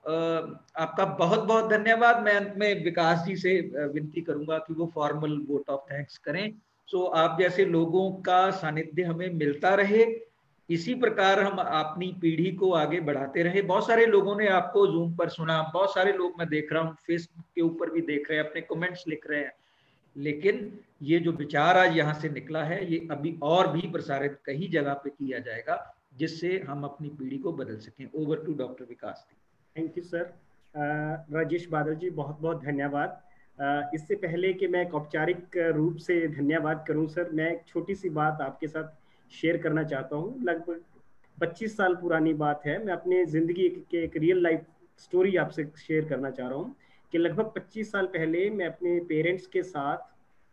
आपका बहुत बहुत धन्यवाद। मैं अंत में विकास जी से विनती करूंगा कि वो फॉर्मल वोट ऑफ थैंक्स करें। सो आप जैसे लोगों का सानिध्य हमें मिलता रहे, इसी प्रकार हम अपनी पीढ़ी को आगे बढ़ाते रहे। बहुत सारे लोगों ने आपको जूम पर सुना, बहुत सारे लोग मैं देख रहा हूँ फेसबुक के ऊपर भी देख रहे हैं, अपने कमेंट्स लिख रहे हैं, लेकिन ये जो विचार आज यहाँ से निकला है ये अभी और भी प्रसारित कई जगह पे किया जाएगा, जिससे हम अपनी पीढ़ी को बदल सकें। Over to doctor Vikas. Thank you sir. Rajesh Badal ji बहुत बहुत धन्यवाद। इससे पहले कि मैं एक औपचारिक रूप से धन्यवाद करूं सर, मैं एक छोटी सी बात आपके साथ शेयर करना चाहता हूं। लगभग 25 साल पुरानी बात है। मैं अपने ज़िंदगी के एक रियल लाइफ स्टोरी आपसे शेयर करना चाह रहा हूं कि लगभग 25 साल पहले मैं अपने पेरेंट्स के साथ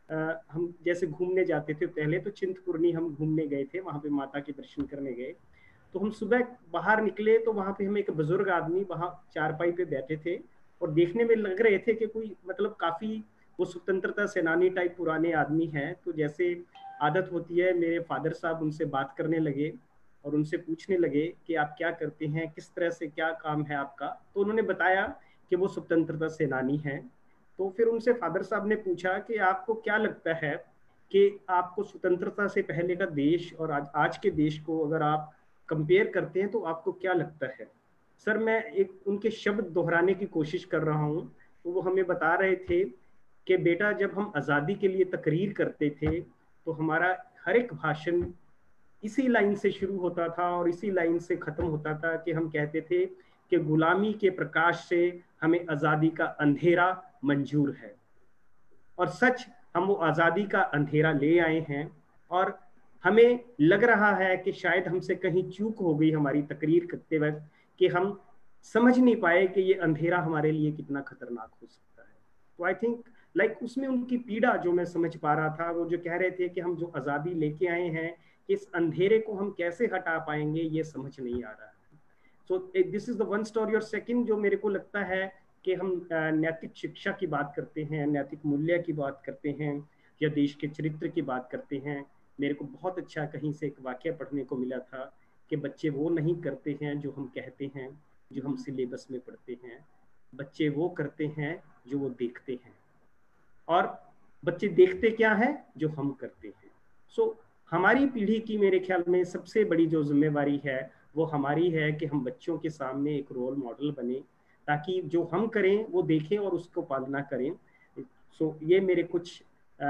हम जैसे घूमने जाते थे, पहले तो चिंतपूर्णी हम घूमने गए थे, वहाँ पे माता के दर्शन करने गए। तो हम सुबह बाहर निकले तो वहाँ पे हम एक बुजुर्ग आदमी वहाँ चारपाई पे बैठे थे और देखने में लग रहे थे कि कोई मतलब काफ़ी वो स्वतंत्रता सेनानी टाइप पुराने आदमी हैं। तो जैसे आदत होती है, मेरे फादर साहब उनसे बात करने लगे और उनसे पूछने लगे कि आप क्या करते हैं, किस तरह से क्या काम है आपका। तो उन्होंने बताया कि वो स्वतंत्रता सेनानी हैं। तो फिर उनसे फादर साहब ने पूछा कि आपको क्या लगता है कि आपको स्वतंत्रता से पहले का देश और आज के देश को अगर आप कंपेयर करते हैं तो आपको क्या लगता है। सर मैं एक उनके शब्द दोहराने की कोशिश कर रहा हूँ। तो वो हमें बता रहे थे कि बेटा जब हम आज़ादी के लिए तकरीर करते थे तो हमारा हर एक भाषण इसी लाइन से शुरू होता था और इसी लाइन से ख़त्म होता था कि हम कहते थे कि गुलामी के प्रकाश से हमें आज़ादी का अंधेरा मंजूर है। और सच हम वो आज़ादी का अंधेरा ले आए हैं और हमें लग रहा है कि शायद हमसे कहीं चूक हो गई हमारी तकरीर करते वक्त कि हम समझ नहीं पाए कि ये अंधेरा हमारे लिए कितना खतरनाक हो सकता है। तो आई थिंक लाइक उसमें उनकी पीड़ा जो मैं समझ पा रहा था, वो जो कह रहे थे कि हम जो आज़ादी लेके आए हैं इस अंधेरे को हम कैसे हटा पाएंगे, ये समझ नहीं आ रहा है। So this is the one story. और सेकंड जो मेरे को लगता है कि हम नैतिक शिक्षा की बात करते हैं, नैतिक मूल्य की बात करते हैं या देश के चरित्र की बात करते हैं। मेरे को बहुत अच्छा कहीं से एक वाक्य पढ़ने को मिला था कि बच्चे वो नहीं करते हैं जो हम कहते हैं, जो हम सिलेबस में पढ़ते हैं, बच्चे वो करते हैं जो वो देखते हैं, और बच्चे देखते क्या है जो हम करते हैं। सो हमारी पीढ़ी की मेरे ख्याल में सबसे बड़ी जो जिम्मेवारी है वो हमारी है कि हम बच्चों के सामने एक रोल मॉडल बने ताकि जो हम करें वो देखें और उसको पालना करें। सो ये मेरे कुछ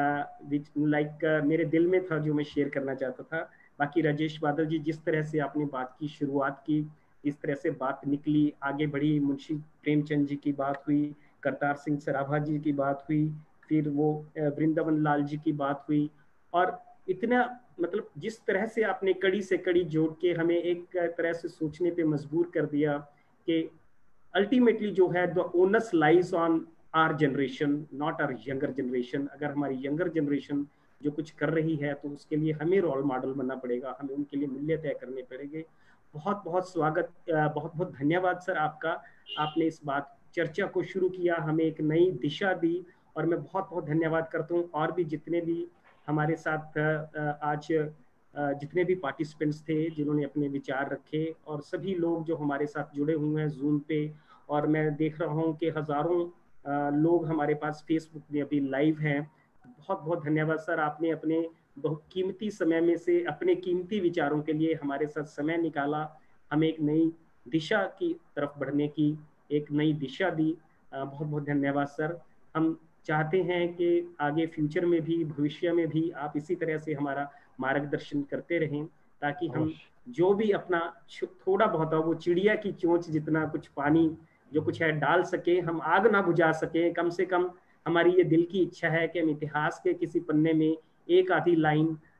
मेरे दिल में था जो मैं शेयर करना चाहता था। बाकी राजेश बादल जी जिस तरह से आपने बात की, शुरुआत की, इस तरह से बात निकली, आगे बढ़ी, मुंशी प्रेमचंद जी की बात हुई, करतार सिंह सराभा जी की बात हुई, फिर वो वृंदावन लाल जी की बात हुई, और इतना मतलब जिस तरह से आपने कड़ी से कड़ी जोड़ के हमें एक तरह से सोचने पे मजबूर कर दिया कि अल्टीमेटली जो है the onus lies on our generation, not our younger generation. अगर हमारी यंगर जनरेशन जो कुछ कर रही है तो उसके लिए हमें रोल मॉडल बनना पड़ेगा, हमें उनके लिए मूल्य तय करने पड़ेंगे। बहुत बहुत स्वागत, बहुत बहुत धन्यवाद सर आपका। आपने इस बात चर्चा को शुरू किया, हमें एक नई दिशा दी, और मैं बहुत बहुत धन्यवाद करता हूँ और भी जितने भी हमारे साथ आज जितने भी पार्टिसिपेंट्स थे जिन्होंने अपने विचार रखे, और सभी लोग जो हमारे साथ जुड़े हुए हैं जूम पे। और मैं देख रहा हूँ कि हज़ारों लोग हमारे पास फेसबुक में अभी लाइव हैं। बहुत बहुत धन्यवाद सर, आपने अपने बहुत कीमती समय में से अपने कीमती विचारों के लिए हमारे साथ समय निकाला, हमें एक नई दिशा की तरफ बढ़ने की एक नई दिशा दी। बहुत बहुत धन्यवाद सर। हम चाहते हैं कि आगे फ्यूचर में भी, भविष्य में भी आप इसी तरह से हमारा मार्गदर्शन करते रहें ताकि हम जो भी अपना थोड़ा बहुत वो चिड़िया की चोंच जितना कुछ पानी जो कुछ है डाल सके, हम आग ना बुझा सके, कम से कम हमारी ये दिल की इच्छा है कि हम इतिहास के किसी पन्ने में एक आधी लाइन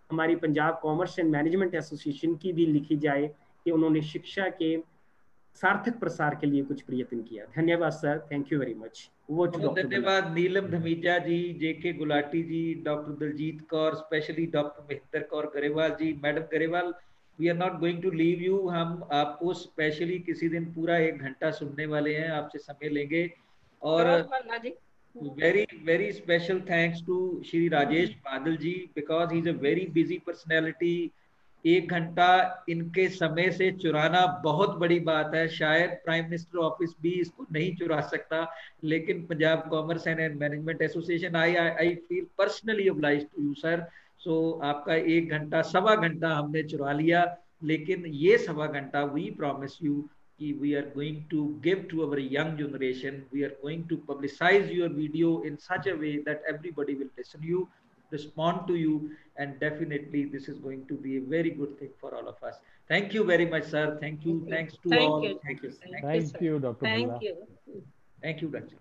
हमारी Punjab commerce and management association की भी लिखी जाए कि उन्होंने शिक्षा के सार्थक प्रसार के लिए कुछ प्रयत्न किया। धन्यवाद sir, thank you very much. वो धन्यवाद Neelam Dhamija ji, JK Gulati ji, doctor Daljeet Kaur, specially doctor Mahendra Kaur Grewal ji. Madam Grewal, we are not going to leave you, हम आपको स्पेशली किसी दिन पूरा 1 घंटा सुनने वाले हैं, आपसे समय लेंगे। और very very special thanks to Shri Rajesh Badal ji, because he is a very busy personality. 1 घंटा इनके समय से चुराना बहुत बड़ी बात है, शायद प्राइम मिनिस्टर ऑफिस भी इसको नहीं चुरा सकता, लेकिन Punjab commerce and management association, I feel personally obliged to you sir. So आपका 1 घंटा, सवा घंटा हमने चुरा लिया, लेकिन ये सवा घंटा वी प्रॉमिस यू कि we are going to give to our young generation, we are going to publicize your video in such a way that everybody will listen to you, respond to you, and definitely this is going to be a very good thing for all of us. Thank you very much sir, thank you, thanks to all. Thank you Dr. Thank you. Thank you Dr.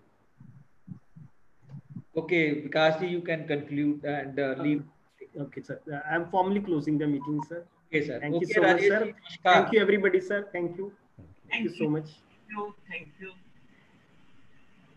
Okay, Vikas ji, you can conclude and leave. Okay sir, I am formally closing the meeting sir. Okay sir, thank you so much sir, thank you everybody sir, thank you so much. Thank you.